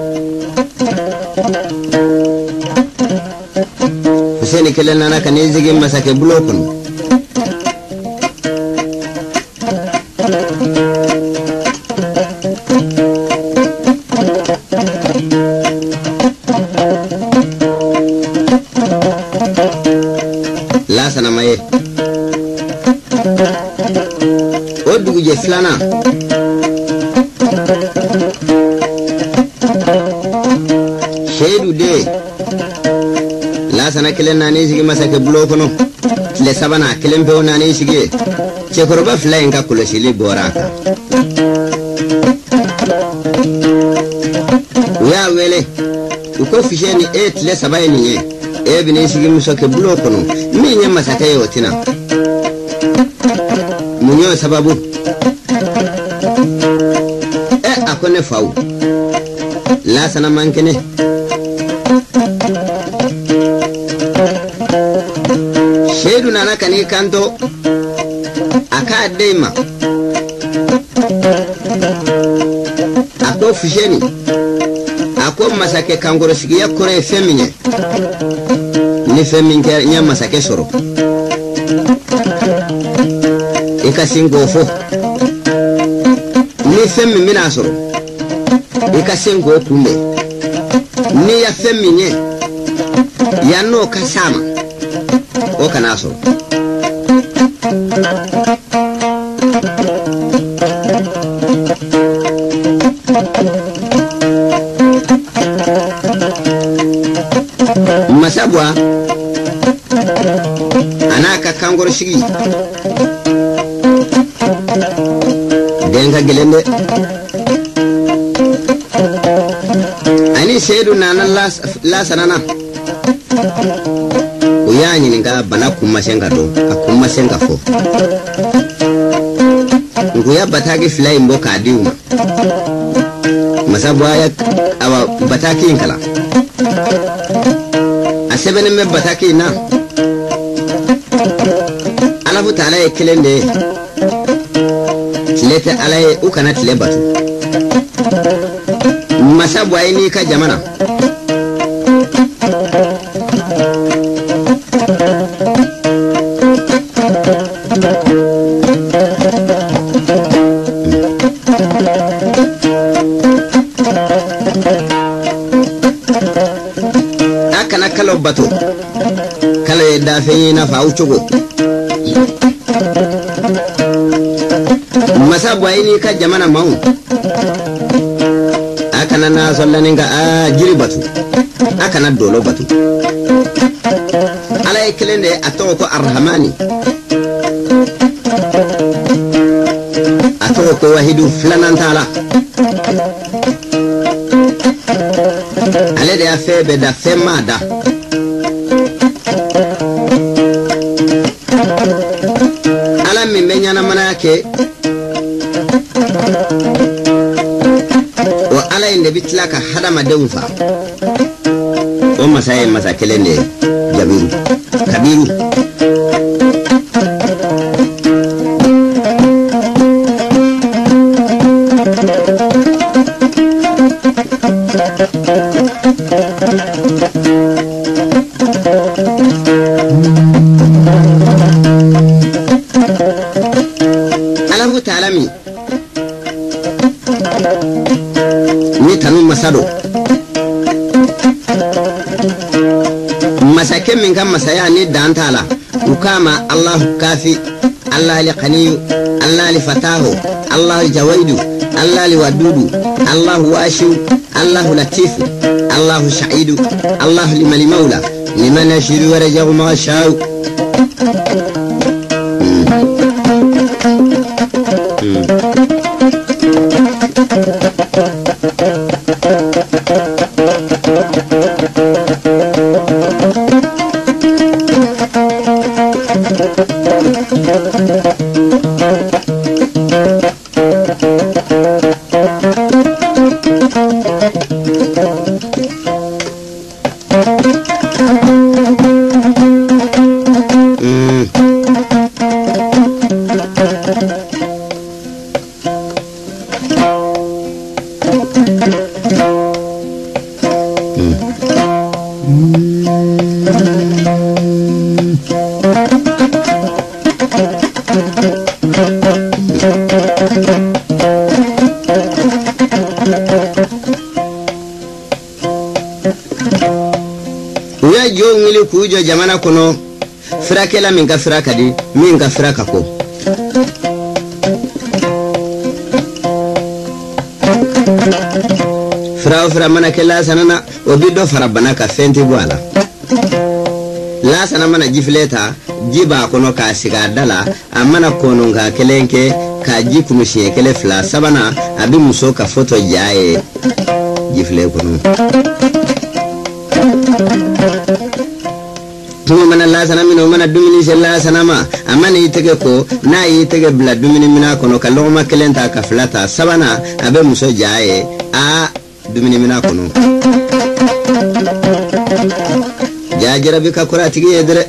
Hussein kelen nana kan ezigin masake blokun la sana maye o dugu je flana Shedu de la la sana kelen nani sigi masake bulo kono le sabana kelen be nani sigi che koroba flying ka kulosili boraka ya wele uko fisheni le sabayni ye e bini sigi musake bulo kono mi nya masake yotina munyo sababu akone fau la sana mankene shedu nana kani kanto aka deima ako fisheni ako masake kangoro sigiya kore feminye ni feminke nya masake soro eka singo fo ni femi mina soro eka singo kumbe ni ya feminye ya no kasama o kana soro masabwa anaka kangoro shigi denga gelende ani shedu nana la sanana uyanyi ninga bana kumasenga do akumasenga fo nguya bataki fly mboka adiuma masabwa ya aba bataki inkala asebene me bataki na alafu taala ekelende tilete alaye ukana tile batu masabwa ini ka jamana akana kalo batu kale dafe na fa uchugo masabwa ini ka jamana maun akana na sollaninga jiri batu akana dolo batu ala ekelende atoko arrahmani atoko wahidu flanan taala ale de afebe da femada ala mi menyana manake wa ala inde bitlaka hadama dawfa o masaye masakelende jabiru kabiru alahu ta'ala mi ni tanu masado masake min kan masaya ni dantala ukama Allah kafi Allah li qaniyu Allah li fatahu Allah li jawaidu Allah li wadudu Allah washu Allah latifu Allah shahidu Allah liman maula liman yashiru wa rajahu ma sha'u uya jo ngili kujo jamana kono frakela minga fraka di minga fraka ko fra mana kella sanana obido farabana ka fenti bwala la sana mana jifleta jiba kono ka siga dala amana kono nga kelenke ka ji kumushi kele fla sabana abi muso ka foto jaye jifle kono tuma mana la sana mino mana dumini se la sana ma amana yitege ko na yitege bla dumini mina kono ka loma kelenta ka flata sabana abe muso jaye a dumini mina kono jajira bi ka kura tigi yedre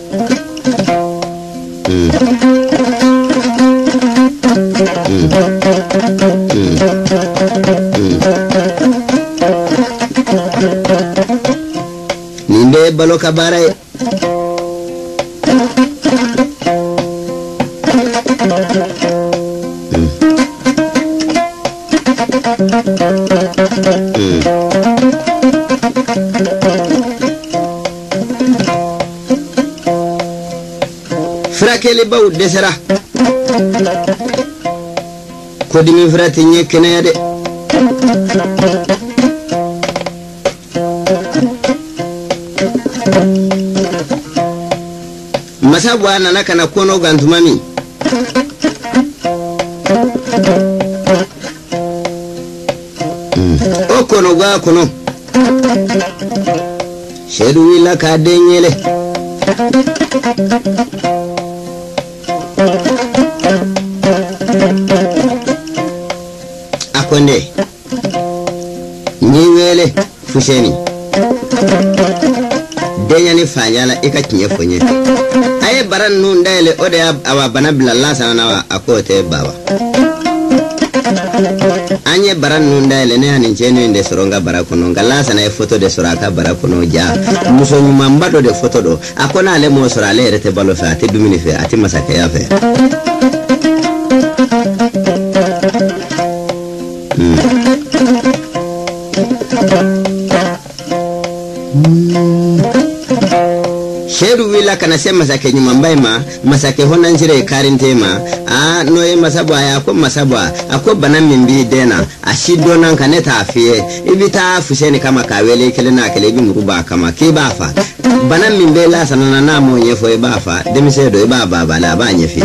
nimbe balo kabare frakele baw desera ko dimi frati nyekene de masabwa nana kana kono gantumami o kono ga kono shedu wila ka denyele akonde niwele fusheni denyani fanyala ikatinye fonye aye baran nun dele ode awa bana bilalla sana akote baba anye baran nun dele ne hanin chenu inde soronga barakono ngala sana e foto de soraka barakono ja muso nyuma mbado de foto do akona ale mo sora ale rete balo fa ati dumini fe ati masaka ya fe sheru wila kana sema masake nyuma mbaima masake hona njire karintema noye masabwa ya ko masabwa ako bana mimbi dena ashido nan kaneta afie ibita fusheni kama kawele kele na kele bi muruba kama ke bafa bana mimbe la sanana na mo nyefo e bafa demise do e baba bala ba nyefie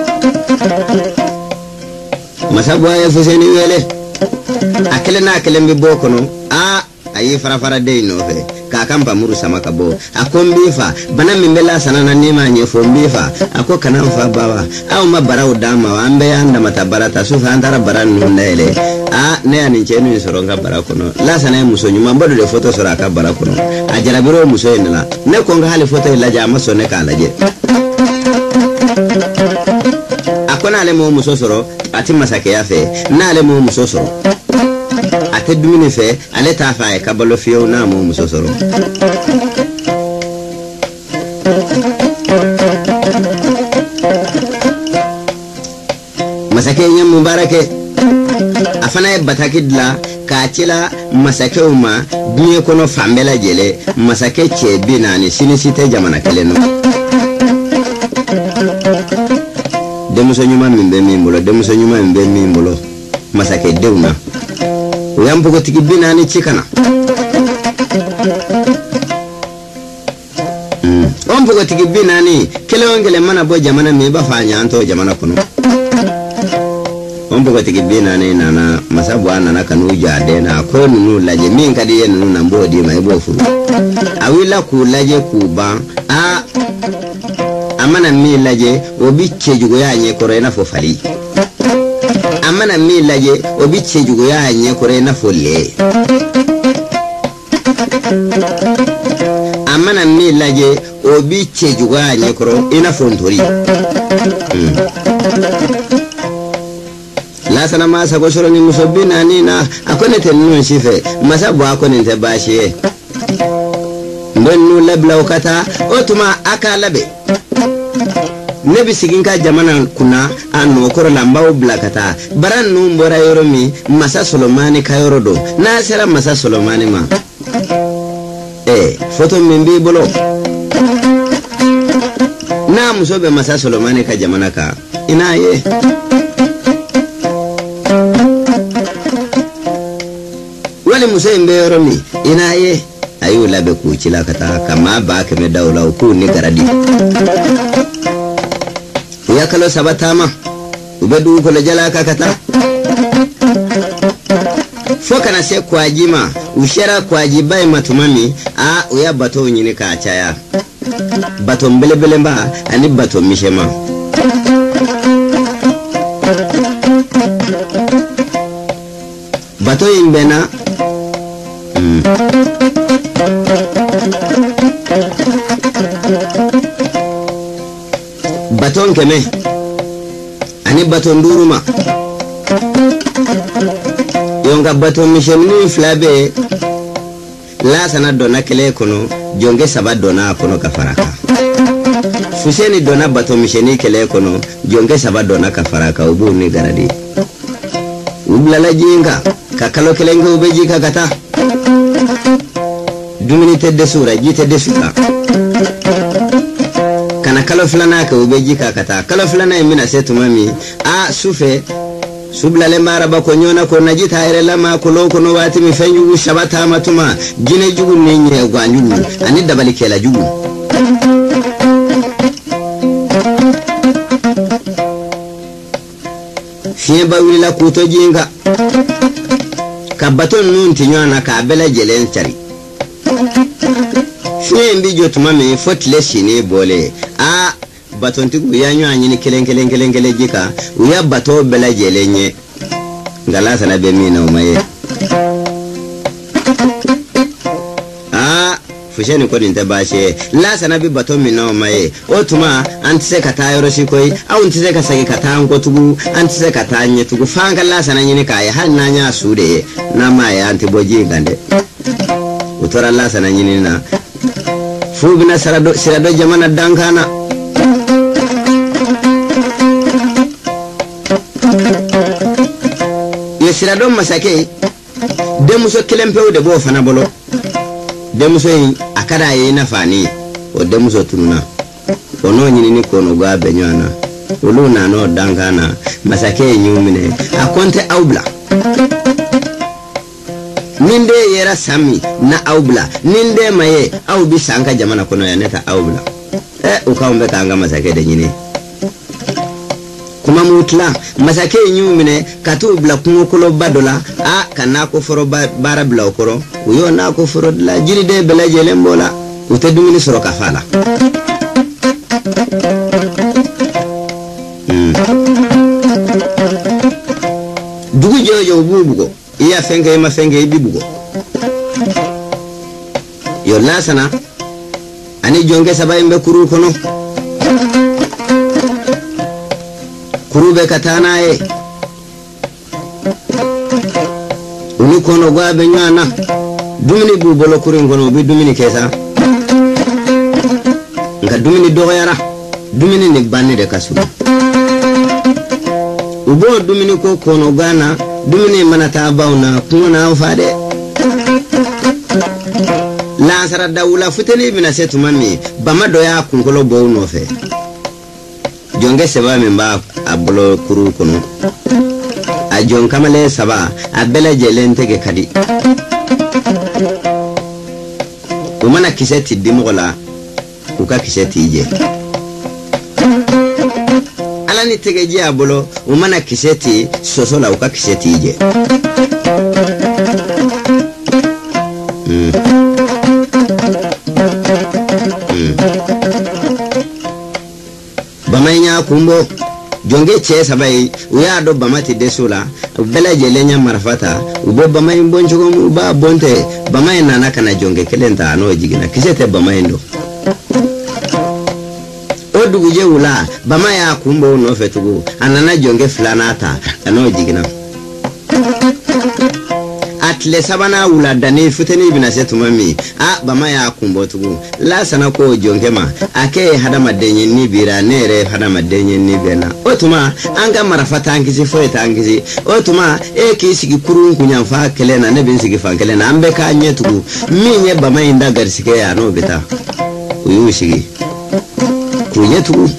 masabwa ya fusheni wele akele na kele mbi bokono ayi farafara de nove ka kamba muru sama kabo akombifa bana mimbela sanana nima nyefo mbifa ako kanamfa bawa au mabarau dama wambe anda matabarata sufa antara baran nundele ne ani chenu soronga barakono la sana muso nyuma mbado de foto soraka barakono ajara biro muso enla ne konga hali foto ila jama so ne kala je akona ale mo muso soro ati masake yafe na ale mo muso soro ate dumini fe ale ta fa e kabalo fiyo na mo musosoro masake nyam mubarake afana e batakidla ka tila masake uma biye kono fambela jele masake chebi nani sinisite jamana keleno demuso nyuma mimbe mimbulo demuso nyuma mimbe mimbulo masake deuna uyambo ko tigi binani chikana ombo ko tigi binani kele ongele mana bo jamana me ba fanya anto jamana kuno ombo ko tigi binani nana masabu nana kanu jade na ko nunu laje min kadi yen nunu mbodi mai bo fu awila ku laje ku ba amana mi laje obi chejugo ya nye korena fo fali amana mi laje obi chejugo ya nye korena fo le amana mi laje obi chejugo ya nye koro ina fo ntori la sana masa ko shoro ni musobina nina akone tenu shife masabu akone te bashiye ndonu labla wakata otuma aka labe nebi siginka jamana kuna anu koro lambao blakata baran nu mbora yoromi masa solomani kayorodo na sera masa solomani ma foto mimbi bolo na musobe masa solomani ka jamana ka ina ye wali muso imbe yoromi ina ye ayu labe ku cila kata kama ba ka me daula ku ni garadi ya kalo sabatama ubedu ko le jala ka kata foka na se kwajima ushera kwajibai matumami a uya bato nyine ka chaya bato mbelebele mba ani bato mishema bato imbena bato nkeme ani bato nduruma yonga bato mishemni flabe la sana dona kele kono jonge saba dona kono kafaraka fuseni dona bato misheni kele kono jonge saba dona kafaraka ubu ni garadi ublala jinga kakalo kelenge ubeji kakata dumini tedde sura jite de sura kana kalo flana ka ubeji kakata kalo flana mina setu mami a sufe sublale maraba ko nyona ko najita ere lama ko lo ko no wati mi fenyu shabata matuma jine jugu nenye gwanju ani dabali kela jugu fiye bawili la kuto jinga ka baton nun tinyana ka bela jelen chari fiye mbi jotuma me fotle shine bole a baton tigu yanyu anyini kelen jika uya bato bela jelenye ngala sana be mina umaye fusheni ko dinte bashe la sana bi bato mina umaye otuma antise kata yoroshi koi au antise ka sagi kata ngo tugu antise kata nye tugu fanga la sana nyini kai hanna nya sude na maya antiboji gande utora la sana nyini na fubina sirado jamana dankana sirado masake demuso kelempe de bo fana bolo demuso akada ye na fani o demuso tununa ono nyini ni kono gwa benyana uluna no dangana masake nyumine akonte aubla ninde yera sami na aubla ninde maye au bisanka jamana kono ya neta aubla ukaombe kanga masake de nyini kuma mutla masake nyumine katu bla kunokolo badola a kana ko foro bara bla okoro uyo na ko foro la jiri de bela jelembola utedumini soro kafala dugu jojo bubugo iya fenge ma fenge bibugo yo lasana ani jonge sabayimbe kuru kono kurube katana e uni kono gwabe nyana dumini bubolo kurin kono bi dumini kesa nga dumini doyara dumini ni banne de kasu ubo dumini ko kono gana dumini manata bauna kuna fade la sara dawula futeni bina setu mami bama doya kunkolo bo no fe jonge seba memba abolo kuru kono a jon kamale saba abela jelente ke kadi umana kiseti dimola uka kiseti je alani tegeje abolo umana kiseti sosola uka kiseti je bamanya kumbo jonge che sabai uya do bamati desula bela jelenya marfata ubo bamay bonjogo uba bonte bamay nana kana jonge kelenta no jigina kisete bamay ndo oduguje ula bamaya kumbo no fetugo anana jonge flanata no jigina atle sabana ula dani futeni bina setu mami a bamaya kumbo tugu la sana ko jonge ma ake hadama denye ni bira nere hadama denye ni bena otuma anga marafata angisi foeta angisi otuma ki sigi kurun kunya fa kelena ne bin sigi fa kelena ambe ka nyetugu minye bamay nda garsike ya no beta uyu sigi kunyetugu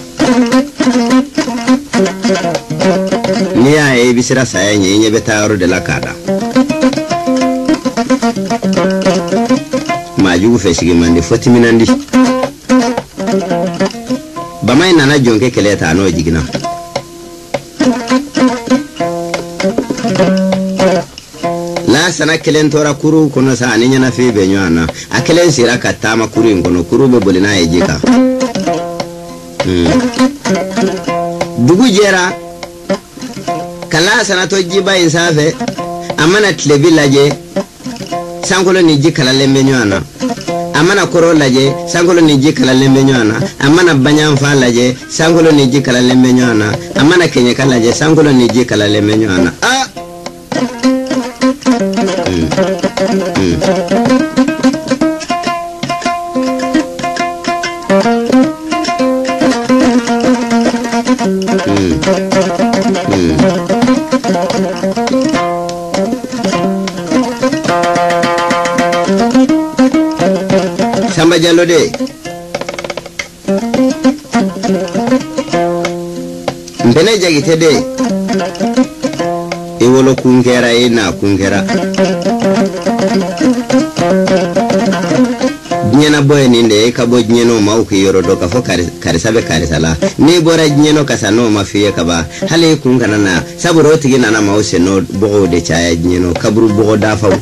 niya bisira saya nye beta ro de la kada jugu fe sigi mandi foti minandi bamay nana jonke keleta no jigina la sana kelen tora kuru kono sa aninya na fe be nyana akelen sira katama kuru ngono kuru be bolina ejika dugu jera kala sana to jiba insafe amana tlebi laje sankolo ni jikala lembe nyana amana koro laje sankolo ni jikala lembe nyana amana banyamfa laje sankolo ni jikala lembe nyana amana kenyeka laje sankolo ni jikala lembe nyana Samba Jallo de mbene jagite de e wolo kunkera e na kunkera nyena boy ni de ka bo nyeno ma ko yoro do ka fo kare sabe kare sala ni bora nyeno ka sano ma fiye ka ba hale kunkana na saburo tigi na na ma o seno bogo de chaya nyeno kaburu bogo da fa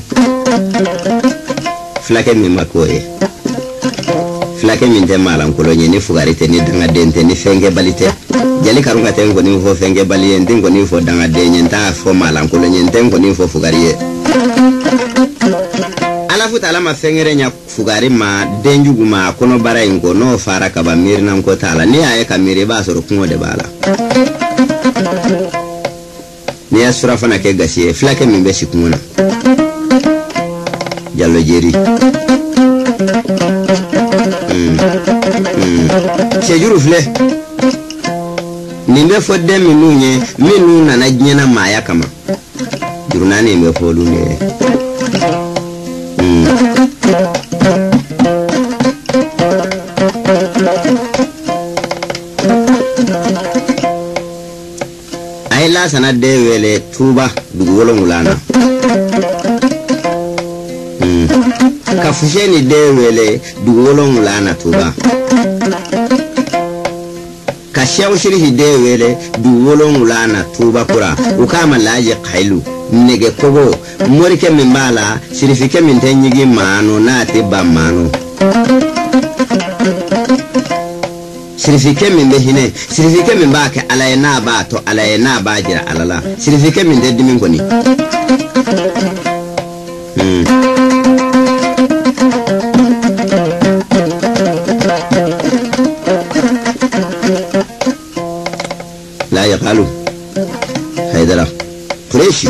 flake mi makoye flake min te malam ko lonye ni fugarite ni danga dente ni fenge balite jali karunga tengo ni fo fenge baliye ndingo ni fo danga denye nta fo malam ko lonye ntengo ni fo fugariye ala futa ala ma fengere nya fugari ma denjugu ma kono bara ingo no fara ka ba mirna ko tala ni aye ka mire ba so ko de bala ni asura fana ke gasiye flake min be sikuna Jallo jeri sejuru fle nimbe fodde minunye minu na najnyena maya kama jurunani mbe fodu ne ayla sana de wele tuba dugu wolo mulana ka fusheni de wele dugu wolo mulana tuba ka shawshiri de wele dugu wolo mulana tuba kura ukama laje khailu nege kogo morike mimbala sirifike mintenyigi mano na tiba mano sirifike mimbe hine sirifike mimbake alayena ba to alayena ba jira alala sirifike minde dimin koni la yaqalu haydara قريشي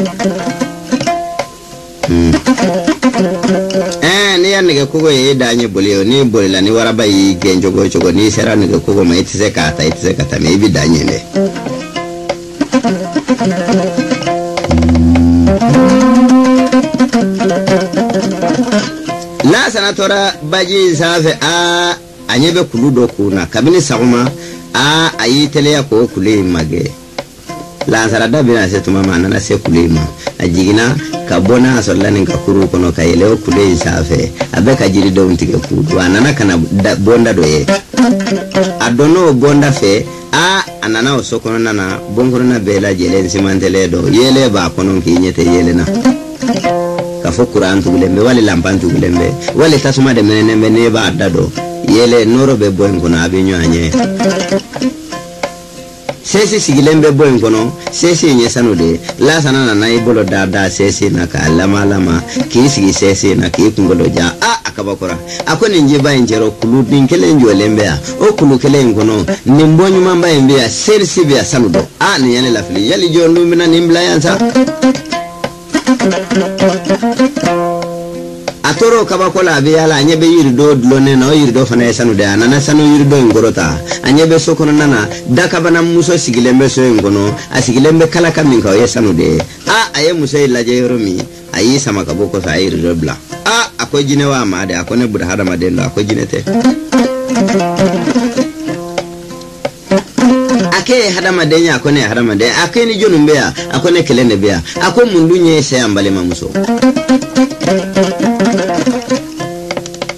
ni ya nige kugo ye danye bolio ni bolila ni waraba yi genjo go chogo ni sera nige kugo ma itise kata me ibi danye ne la sanatora baji safe anyebe kuludo kuna kabini saguma ayi tele ya ko kule mage la sarada bina se tuma manana se kulima ajigina kabona asolani kakuru kono kayele kule safe abeka jiri do ntike kudu anana kana bonda doye adono bonda fe anana osokono nana bongono na bela jele simantele do yele ba kono kinyete yele na kafo Qur'an tugulembe wali lampantu gulembe wali tasuma de menene ne ba dado yele noro be bongo na abinyo anye sesi sigilembe boy kono sesi nyesano de la sanana na ibolo dada sesi na ka lama ki sigi sesi na ki kungolo ja akabakora akoni njiba njero kulu dinkele njolembe o kulu kele ngono nimbonyu mamba embe selsi be sanudo ni yale lafili yali jondu mina nimbla yansa atoro kabakola be yala anyebe yirido dlone na yirido fana esanu de anana sanu yirido ngorota anyebe sokono nana dakabana muso sigilembe so ngono asigilembe kala kamin ka yesanu de aye muso ilaje yoromi ayi sama kaboko sa yirido bla akoy jine wa ma de akone bud hadama de ndo akoy jine te ake hadama de nya akone hadama de akeni jonumbe ya akone kelene be ya akon mundunye se ambale mamuso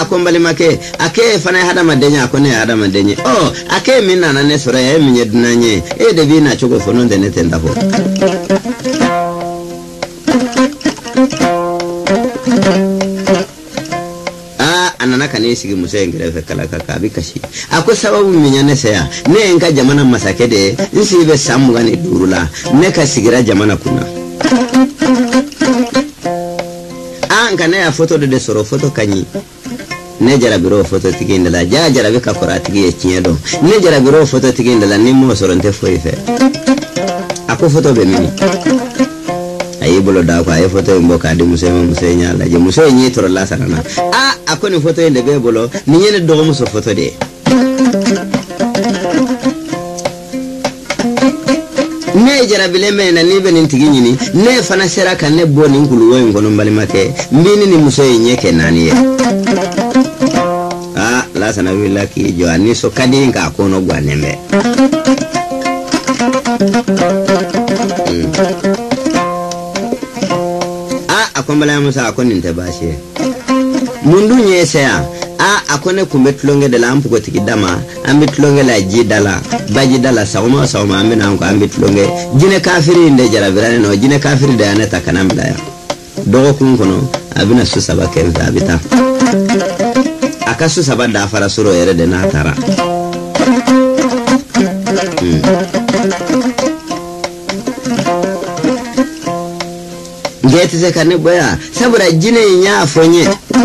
kombali make ake fana hada madenya akone hada madenye oh ake minna na ne sura ya minye dunanye de bi na chogo fono de ne tenda ho anana kane sigi musa ngire fe kala ka bikashi ako sababu minyane saya ne enka jamana masakede nsi be samu gani durula ne ka sigira jamana kuna anka ne ya foto de soro foto kanyi ne jarabiro foto tiginda la jarabe ka kora tigi chinyedo ne jarabiro foto tiginda la ni mo soro nte foife ako foto be mini ayi bolo da ko ay foto mboka de musa nyala je musa nyi toro la sarana akoni foto ende be bolo ni nyene do muso foto de ne jarabile me na ni be nin tigi nyini ne fana sera kan ne boni ngulu wo ngono mbali make mbini ni musa nyeke nani ye la sana wila ki jo ani so kadi nga kono gwanembe akombala musa akoni ntabashe mundu nyesea akone kumetlonge de lampu ko tikidama ambitlonge la jidala bajidala sawma amena ko ambitlonge jine kafiri nde jarabirane no jine kafiri de aneta kanambla ya dogo kun kono abina susaba kenza abita akasu saba da fara suro yere de natara ngeti ze kane boya sabura jine nya fonye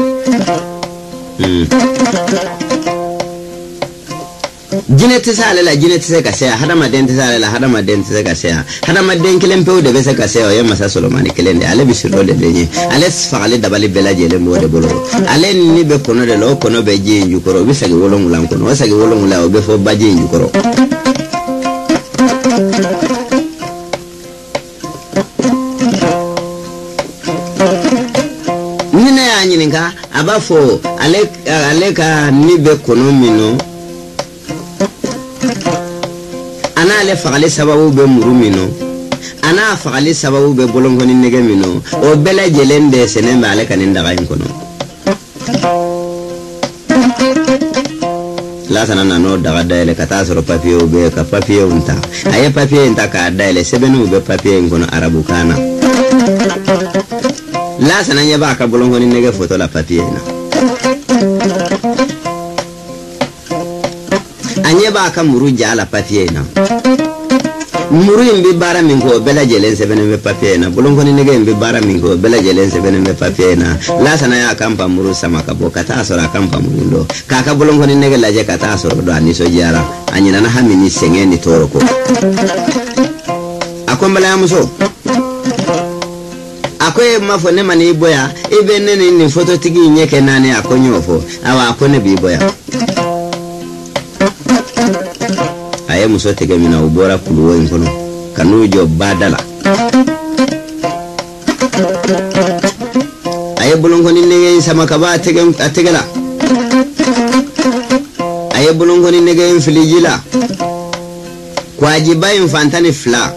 jine tisale la jine tise kasea hada maden tisale la hada maden tise kasea hada maden kilempe de bese kasea o masa solomani kelende ale bisiro de denye ale sfale dabali belaje le mo de bolo ale ni be kono de lo kono be je njukoro bisage wolongulan kono wasage wolongula o be fo baje njukoro nyininka abafo aleka nibe kono mino ana ale fagale sababu be muru mino ana fagale sababu be bolongoni nege mino o bela jelende senembe ale kaninda gain kono la sanana no daga daile kata soro papier be ka papier unta aye papier unta ka daile sebenu be papier ngono arabu kana la sananya ba ka bolongo ni nege foto la papier na anye ba ka muru jala papier na muru imbi bara mingo bela jelen sebene me papier na bolongo ni nege imbi bara mingo bela jelen sebene me papier na la sanaya kampa muru sama ka boka ta sora kampa murundo ka bolongo ni nege la je ka ta soro do aniso jara anyina na hamini sengeni toroko akombala ya muso akwe mafone mani boya ibe nene ni foto tigi nyeke nane akonyofo awa akone bi boya aye muso tege mina ubora kuluwo inkono kanu jo badala aye bulongo ni nege sama kaba ategela aye bulongo ni nege infilijila kwa jiba infantani fla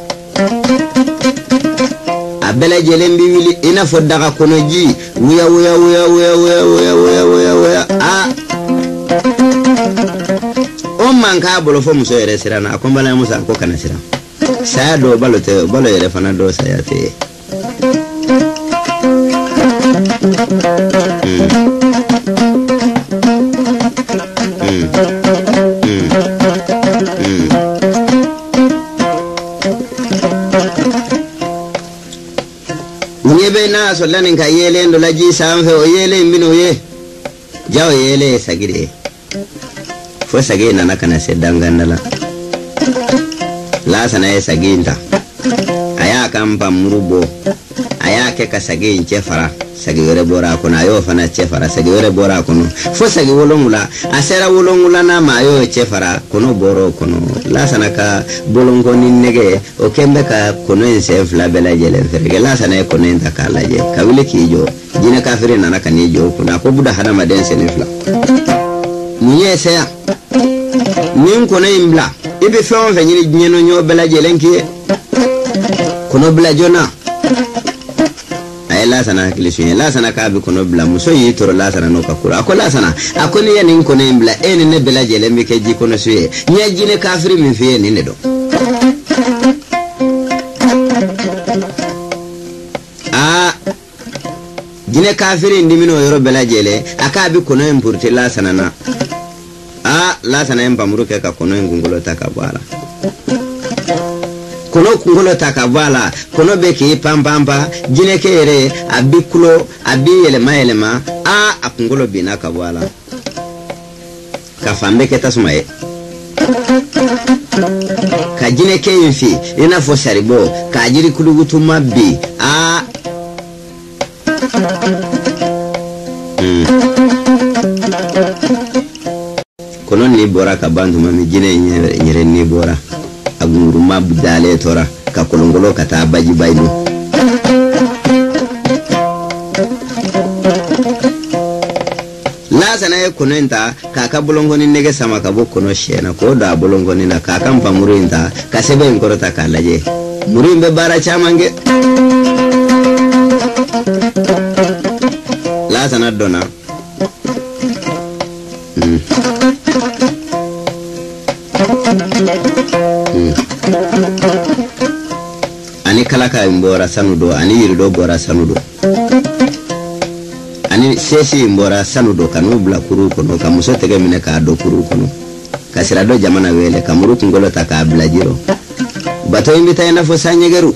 abela jelembi wili ina fodaka kono ji wuya o manka bolo fo muso yere sirana akombala musa ko kana sira saya do balo yere fana do saya te nyebe na solani ka yele ndo laji samfe o yele mbino ye jaw yele sagire fo sage na nakana sedangandala la sana ye saginta aya kampa murubo aya ke ka sage inchefara sage yore bora kono ayo fana chefara sage yore bora kono fo sage wolongula asera wolongula na mayo chefara kono boro kono la sana ka bolongo ni nege o kembe ka kono ense fla bela jele ferge la sana kono enta kala je kawile kijo jina kafire na nakani jo kono ko buda hada madense ni fla munye seya nin kono imbla ibe fon fe nyini nyeno nyo bela jele nki kono bela jona la sana kilisuye la sana ka bi kono bla muso yi toro la sana no ka kura ko la sana akoni ya nin kono bla eni ne bela jele mi ke ji kono suye nya ji ne kafiri mi fiye ni ne do jine kafiri ndimino yoro bela jele aka bi kono impurti la sana na la sana empamuru ke ka kono ngungolo takabala kono kungolo takabala kono be ki pampampa jine ke ere abikulo abi elema akungolo bina kabala ka fambe ke tasmae ka jine ke infi ina fo saribo ka jiri kulugutu mabbi kono ni bora ka bandu mami jine nyere ni bora agunguru mabdale tora ka kolongolo kata baji bayno la sana e kono enta ka bolongoni nege sama ka bokono shena ko da bolongoni na ka kampa murinta ka sebe ngorota ka laje murimbe bara chamange la sana dona ani kalaka mbora sanudo ani yirido bora sanudo ani sesi mbora sanudo kanu bla kuru kono kamuso tege mine ka do kuru kono kasira do jamana wele kamuru kungolo taka bla jiro bato imbita ina fo sanyegeru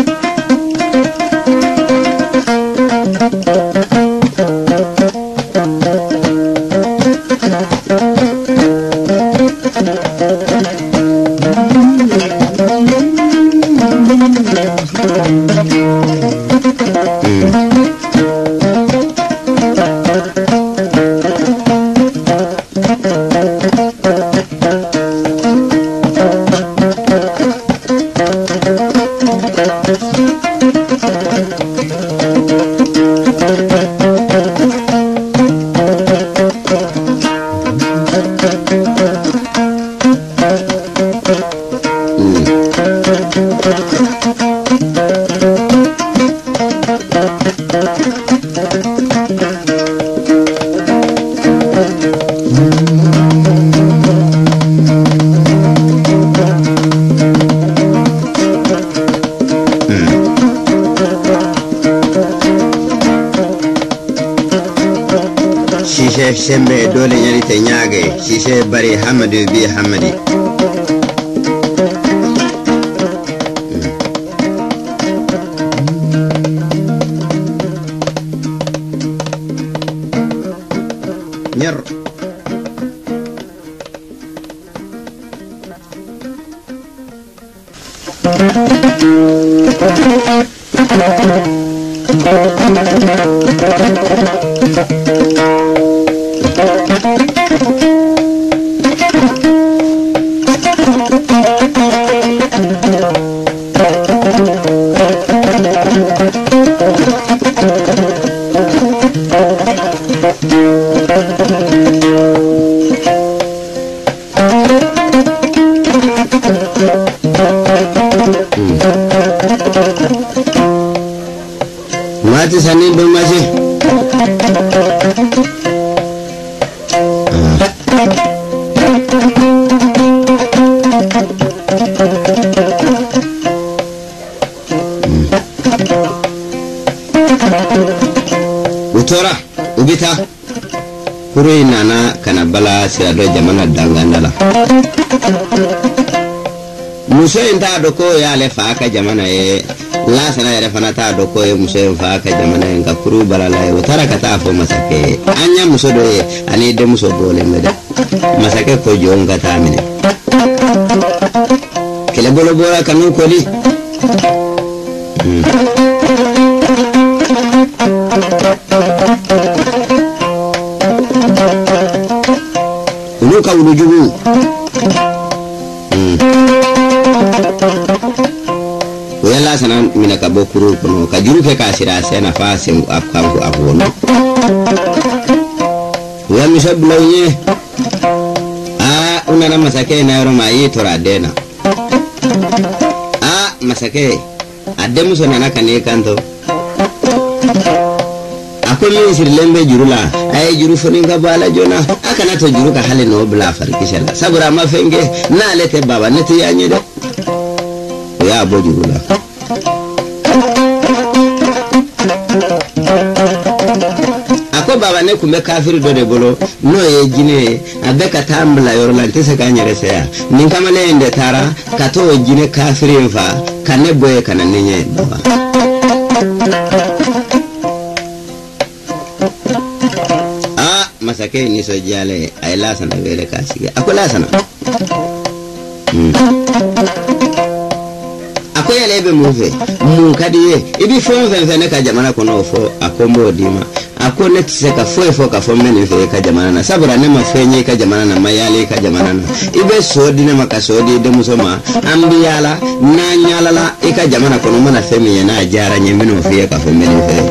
sembe dole nyari te nyaage sise bari hamadu bi hamadi nyar mati sani bemaji utora ubita kuri nana kana bala sira do jamana dangandala muso inta do ko ya le fa ka jamana e la sana yare fana ta do ko e muso fa ka jamana en ka kuru bala la e utara ka ta fo masake anya muso do e ani de muso do le mede masake ko jonga ta mine kele bolo bora kanu ko li unuka unujugu wela sana mina ka bokuru kono ka juru ke ka sira sena fa sem afkanku abono ya misa blawye una na masake na yoro mai tora dena masake ademu so nana kane kanto akomi sir lembe jurula ay juru foninga bala jona akana to juru ka hale no bla farikishala sabura ma fenge na lete baba nete yanye de ya bo jurula ako baba ne kumbe kafiri do de bolo no ye jine abeka tambla yorla tese kanyere seya ninkamale ende tara kato jine kafiri fa kane boye kana nenye baba masake ni so jale ay lasana wele kasige ako lasana ako yelebe muve mu kadiye ibi fon ven ka jamana kono fo akombo dima ako netse ka fo ka fo meni fe ka jamana na sabura ne mafenye ka jamana na mayale ka jamana na ibe sodi ne makasodi de musoma ambiyala na nyalala e ka jamana kono mana femi na jara nyemeno fe ka fo meni fe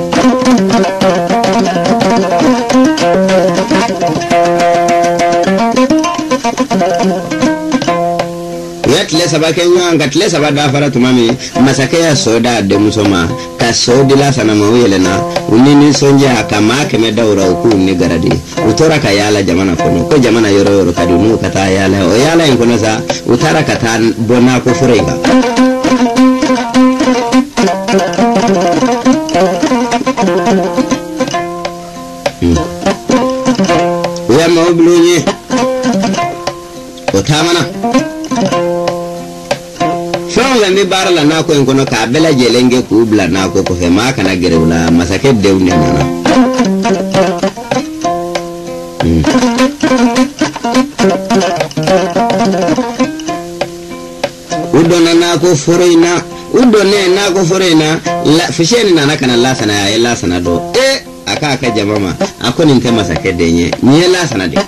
Yatle sabake nyanga tle sabada fara tumami masake ya soda de musoma ka sodi la sana mawelena unini sonja kama keme daura ukuni garadi utora ka yala jamana kono ko jamana yoro kadunu kata yala o yala inkono sa utara kata bona ko furega ya mawblunye otamana Fanga mi barla na ko ngono ka bela jelenge ku bla na ko fe ma kana gerewla masake dewne nana udona na ko foreina udone na ko foreina la fisheni nana kana la sana ya la sana do aka jamama akoni nke masake denye ni la sana de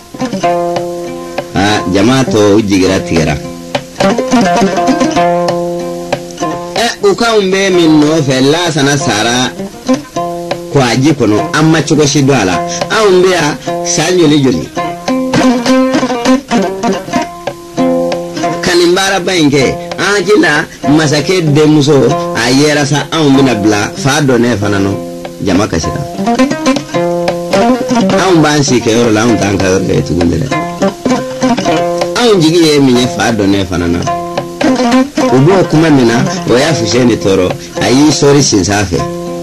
jamato ujigira tigera ukaumbe min no fe la sana sara kwa jikono amma chuko shidwala aumbe ya sanyo joli kanimbara bange ajila masake demuso ayera sa aumbe na bla fa done fanano jama kashira aumbansi ke yoro la untanka yoro tugundele aunjigi ye minye fa done fanana ubo kuma mina oya fusheni toro ayi sori sinsafe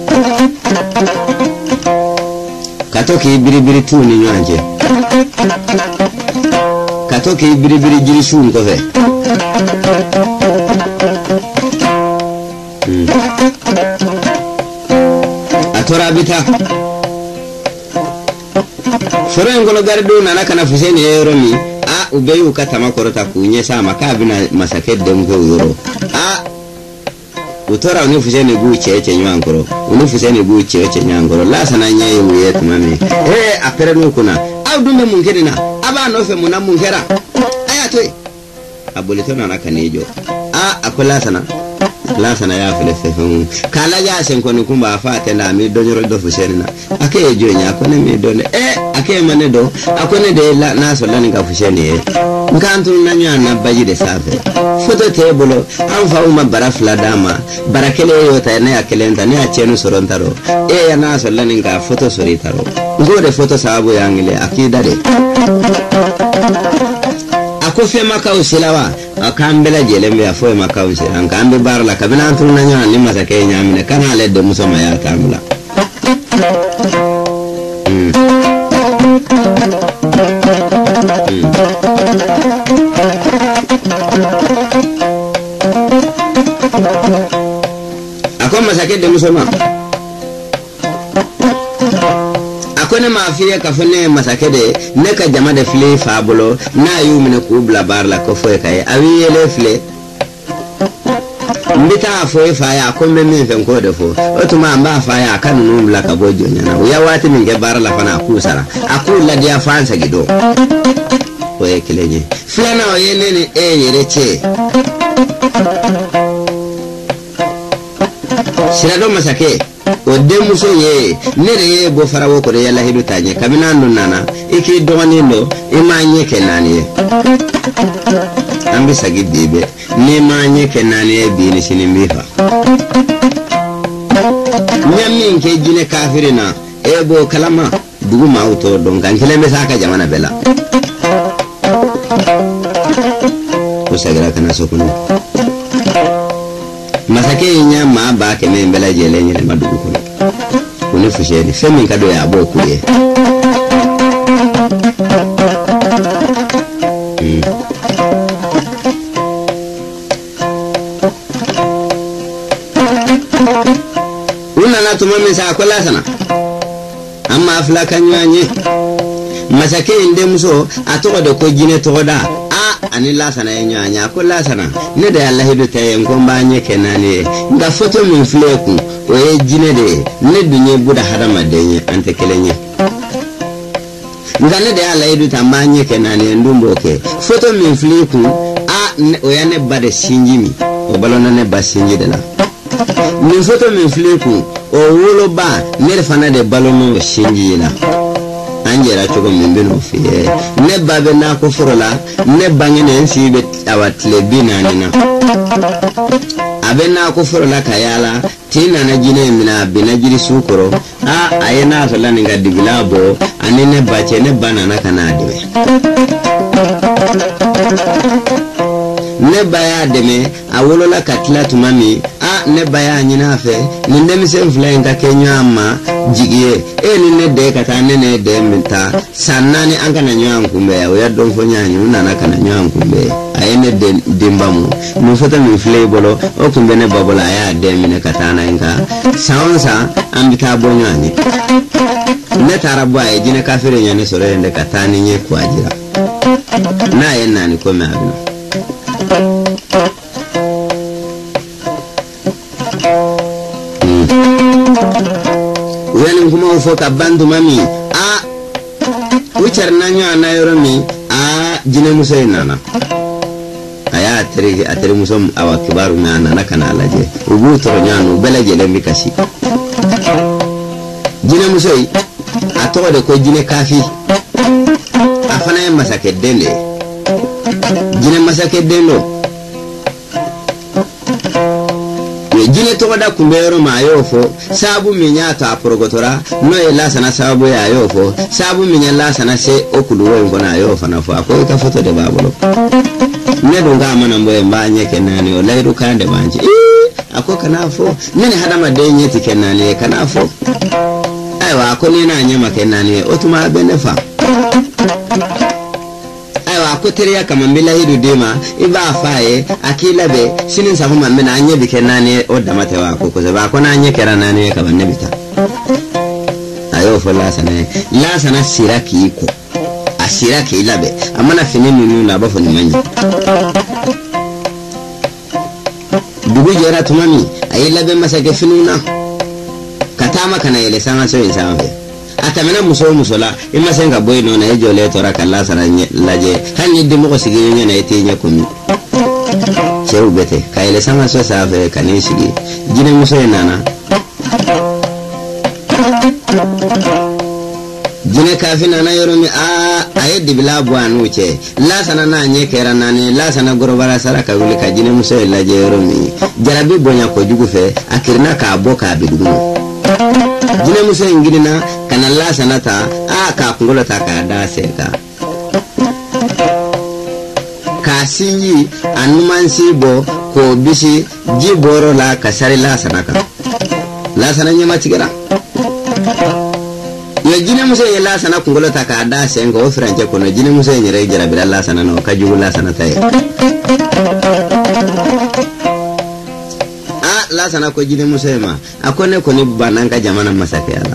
katoki biribiri tu ni nyanje katoki biribiri jiri shu nkofe atora bita Forengo gardu na kana fusheni yoromi ubeyu katama korota kunye sama kabina masake demgo yoro utora unifuseni gu cheche nyankoro unifuseni gu cheche nyankoro la sana nyaye uyetu mami apere nukuna au dumbe mungerina aba nofe muna mungera ayatwe abolitona nakanijo akola sana la sana ya filefefun kala ya senko ni kumba afate na mi donyoro do fusheni na ake jonya akone mi done ake manedo akone de la naso la ninga fusheni nkantu nanya na baji de safe foto tebolo anfa uma barafla dama barakele yota ne akelenta ne achenu sorontaro ya naso la ninga foto soritaro ngode foto sababu yangile akida de akofe makau silawa akambela jelembe afoe makau silawa akambe barla kabina antu nanya ni masake nyamine kana le de musoma ya tambula akoma masake de musoma akone mafia kafone masake de neka jama de fle fabulo na yumine kubla barla ko foe kay awi ele fle mbita foe faya kombe min fen ko de fo otuma mba faya kanu num la ka bojo nyana ya wati min ge barla fana kusara akula dia fansa gido foe kilenye flana o yenene yereche sirado masake o demuso ye nere ye bo farawo ko de yalla hidu tanye kabina nunana iki domanindo imanye kenani ambi sagi dibe ni manye kenani bi ni sinimbifa nyami nke jine kafirina ebo kalama dugu mauto don kan kelen be saka jamana bela ko sagira kana sokuno masake nya ma ba ke me bela jele nyele madugu ko kuni fusheni femi kado ya bo kuye una tuma min sa kola sana amma afla kanyanye masake inde muso atoko de ko jine to da ani la sana nyanya ko la sana ne da Allah hidu tayen ko mbanye kenani nga foto min fleku o e jine de ne dunye buda harama de ante kelenye nga ne da Allah hidu tambanye kenani ndumbo ke foto min fleku o ya ne bade sinjimi o balona ne basinji de la min foto min fleku o wolo ba ne fana de balono sinji la anjera chogo min beno fiye ne babe na ko forola ne bangene sibe awatle binani na abe na ko forola kayala tina na jine mina binajiri sukoro ayena sola ninga dibilabo ani ne bache ne banana kana diwe ne baya deme awolola katla tumami ne baya nyina fe ni ndemise mflenga Kenya ama jigiye ni ne de kata ne de minta sanani anga na nyangu kumbe ya don fo nyanyu na kana nyangu kumbe ayene de dimbamu mu fota mi flay bolo o kumbe ne babola ya de mine kata na inga saunsa ambita bonyani ne tarabwa e jine kafire nyane sore nde kata ni nye kwa ajira na yenna ni kome abino wani kuma ufoka bandu mami wichar nanyo anayoromi jine muso inana aya ateri muso awa kibaru nana nakana alaje ubu toro nyanu belaje lembi kasi jine muso atoro de ko jine kafi afana ya masake dele jine masake delo jine to da kumbero ma yofo sabu minya ta progotora no e la sana sabu ya yofo sabu minya la sana se okuluwo ngona yofo na fo ko ka foto de babolo ne do ga mana mboye mbanye kenani o lairu kande banji ako kana fo nene hadama de nyeti kenani kana fo aiwa ko ne na nyama kenani o tuma benefa ko teriya kama mbila hidu dima iba afaye akila be sinin sa huma mena anye bikenani o damate wa ko ba ko na anye kera nani ka banne bita ayo fo la sana siraki ko asiraki labe amana fini nunu na ba fo ni manyi dugu jera tumami ay labe masake finuna katama kana ile sana so insama atamena musola ima senga boy no na ejole tora kala sana laje hanyi dimo ko sigi nyene na etinya kumi cheru bete kaile sama so sabe kanishigi jine muso nana jine kafina na yoromi ayedi bila bwanu che la sana na nyekera nani la sana gorobara saraka wuli ka jine muso laje yoromi jarabi bonya ko jugufe akirna ka boka bidugo jine muso ingirina kana la sanata ka kungola ta ka da seka ka sinyi anumansi bo ko bisi jiboro la kasari la sanaka la sananya matigara ya jine muso ye la sana kungola ta ka da senga o franje ko no jine muso nyere jara bila la sana no ka jugu la sanata ye la sana ko jine muso ma akone ko ni bananga jamana masake ala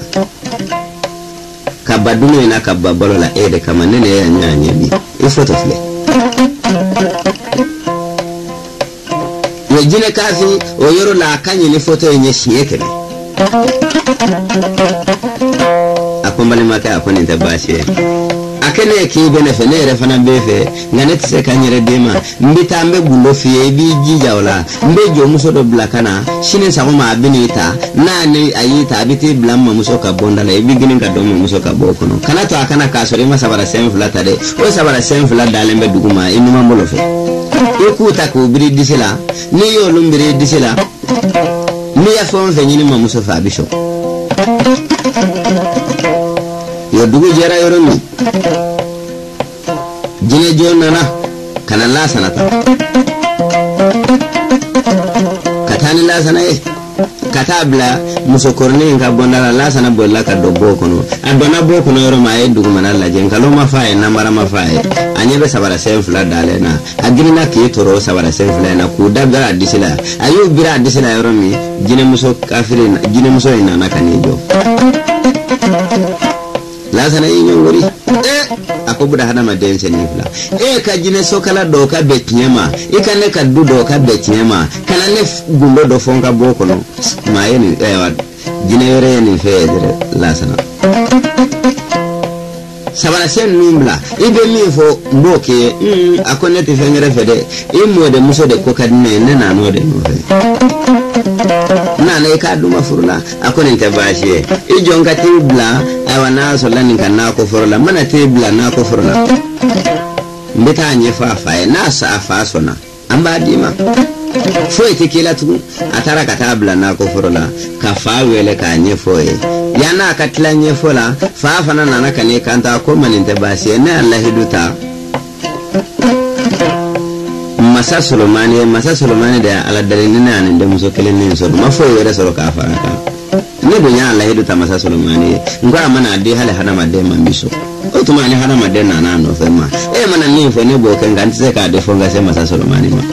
kabadune na kababolo la ede kama nene ya nyanya bi ifoto fle yejine kafi oyoro la kanyi ni foto yenye shieke akombali maka akone ntabashe akene ki benefene refana befe ngane tse kanyere dema mbita mbe gulofi ebi jijawla mbe jo muso do blakana shine sakoma abinita nani ayita abiti blamma muso ka bonda la ebi ginin ka domo muso ka bokono kana to akana kasore ma sabara sem flata de o sabara sem flata dalembe duguma inuma molofe ekuta ko biri disela ni yo lumbiri disela ni ya fon fe nyini ma muso fa bisho yo dugu jera yoro mi jine jonnana kana la sanata katani la sanaye katabla musokorni nga bondala la sana bolla ka do bokono adona bokono yoro maye dugu manalla jen kalo mafaye nambara mafaye anyebe sabara senfla dalena agirina ki toro sabara senfla na ku daga adisila ayu bira adisila yoro mi jine muso kafirin jine muso ina na kanijo la sana yinyo ngori ako buda hada madense nifla ka jine sokala do ka betnyema ikane ka dudo ka betnyema kana ne gundo do fonga bokono mayeni jine yore ni federe la sana sabara sen numbla ibe mi fo mboke akone te fengere fede imode muso de kokadine ne na no de no fe na ne ka duma furla akone te bashe ijonga tibla awana so lanin kan na ko furla mana tibla na ko furla mbeta nye fa fa na sa fa sona amba dima fo etikila tu atara katabla na ko furla ka fa wele ka nye fo yana katla nye fola fa fa na na kane kanta ko maninte bashe ne Allah hiduta masa Solomani da ala dalilin nan da muso kelen ne so ma fo yere so ka fara ka ne dunya Allah hiduta masa Solomani ngwa mana de hale hana ma de mamiso o tuma ni hana ma de na na no fe ma mana ni fo ne bo kan ganti se ka de fo ga se masa Solomani ma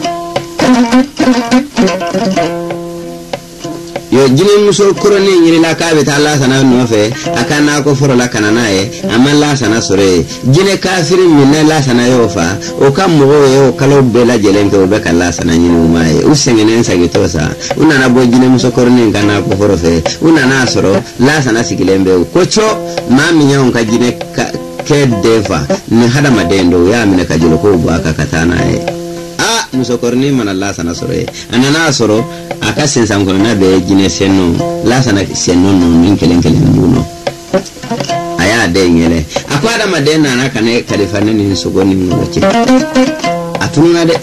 yo jine muso koroni nyiri la ka be ta Allah sana no fe akana ko foro la kana nae amalla sana sore jine kafiri minna la sana yo fa o kam mo yo kalo be la jelenke o be kala sana nyinu mae usengene nsa gitosa una na bo jine muso koroni kana ko foro fe una na soro la sana sikilembe ko cho mami nyaon ka jine ke deva ni hada madendo ya mine ka jilo ko bo aka katana musokorni mana la sana soro anana soro akasen sango na be jine senno la sana senno no min kelen buno aya de ngele akwada madena na kane kalifane ni sogoni ngoche atununa de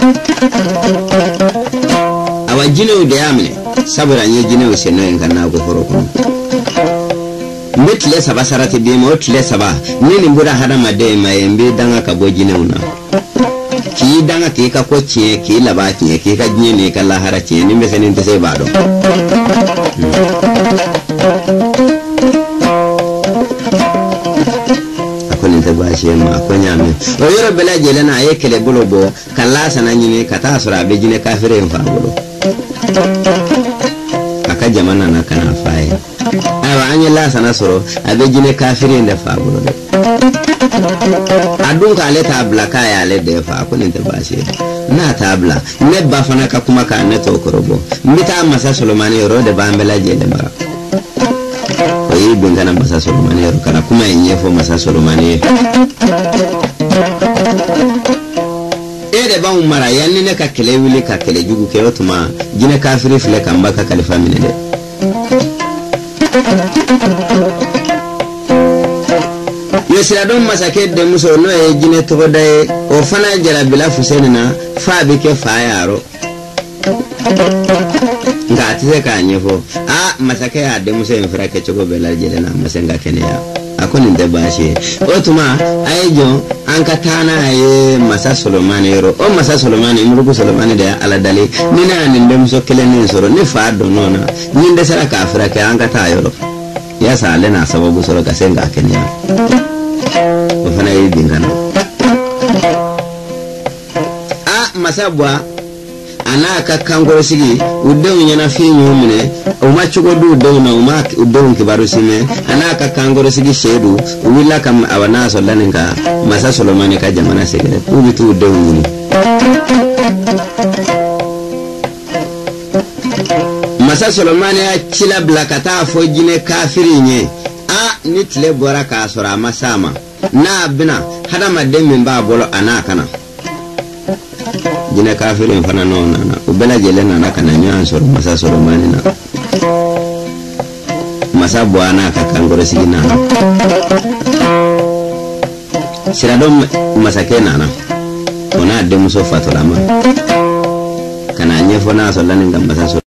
awa jine ude amne sabura nye jine usenno ngana ko foroko mbetle sabasarati be mo tle saba nini mbura hada made mayembe danga kabo jine una ki danga ke ka ko ce ki laba ki ke ka jine ne ka lahara ce ni be sanin ta sai ba do akoni ta ba shi ma ko nyame o yoro bela jele na ayekele bolobo kala sana nyine kata sura be jine kafire en fa bolo aka jamana na kana fae awa anye la sana soro abe jine kafire en da fa bolo adun ka le tabla ka ya le de fa ko ni te bashe na tabla ne ba fana ka kuma ka ne to korobo mbita masa Solomani ro de ba mbela je de mara o yi bin kana masa Solomani ro kana kuma yin fo masa Solomani de ba umara yanni ne ka kele wili ka kele jugu ke otuma jine kafiri file kan ba ka kalifa mine de yesira don masake de muso no e jine to dai o fana jara bila fusenina fa bi ke fa yaro ngati se ka nyefo masake ya de muso en fra ke chogo bela jele na masenga kene ya akoni de bashi otuma ayejo anka tana aye masa Solomani yoro o masa Solomani murugo Solomani de ala dali nina ni de muso kele ni soro ni fa do nona ni de sara ka fra ke anka ta yoro ya sale na sababu soro ka senga kene ya fana yi dingana masabwa anaka kangoro sigi udewu nyana fi nyumune o machugo du udewu na udewu kibaru sime anaka kangoro sigi shedu willa kam awana so laninga masa Solomani ka jamana segere ubitu udewu ni masa Solomani ya chila blakata fo jine kafiri nye nitle bora ka sora masama na bina hada mademi mba bolo anaka na jine kafirin fana no na ubela jele na kana nyan soro masa Solomani na masa bwana ka kangoro sigina siradom masake na ona de muso fatolama kana nyefo na so lanin ga masa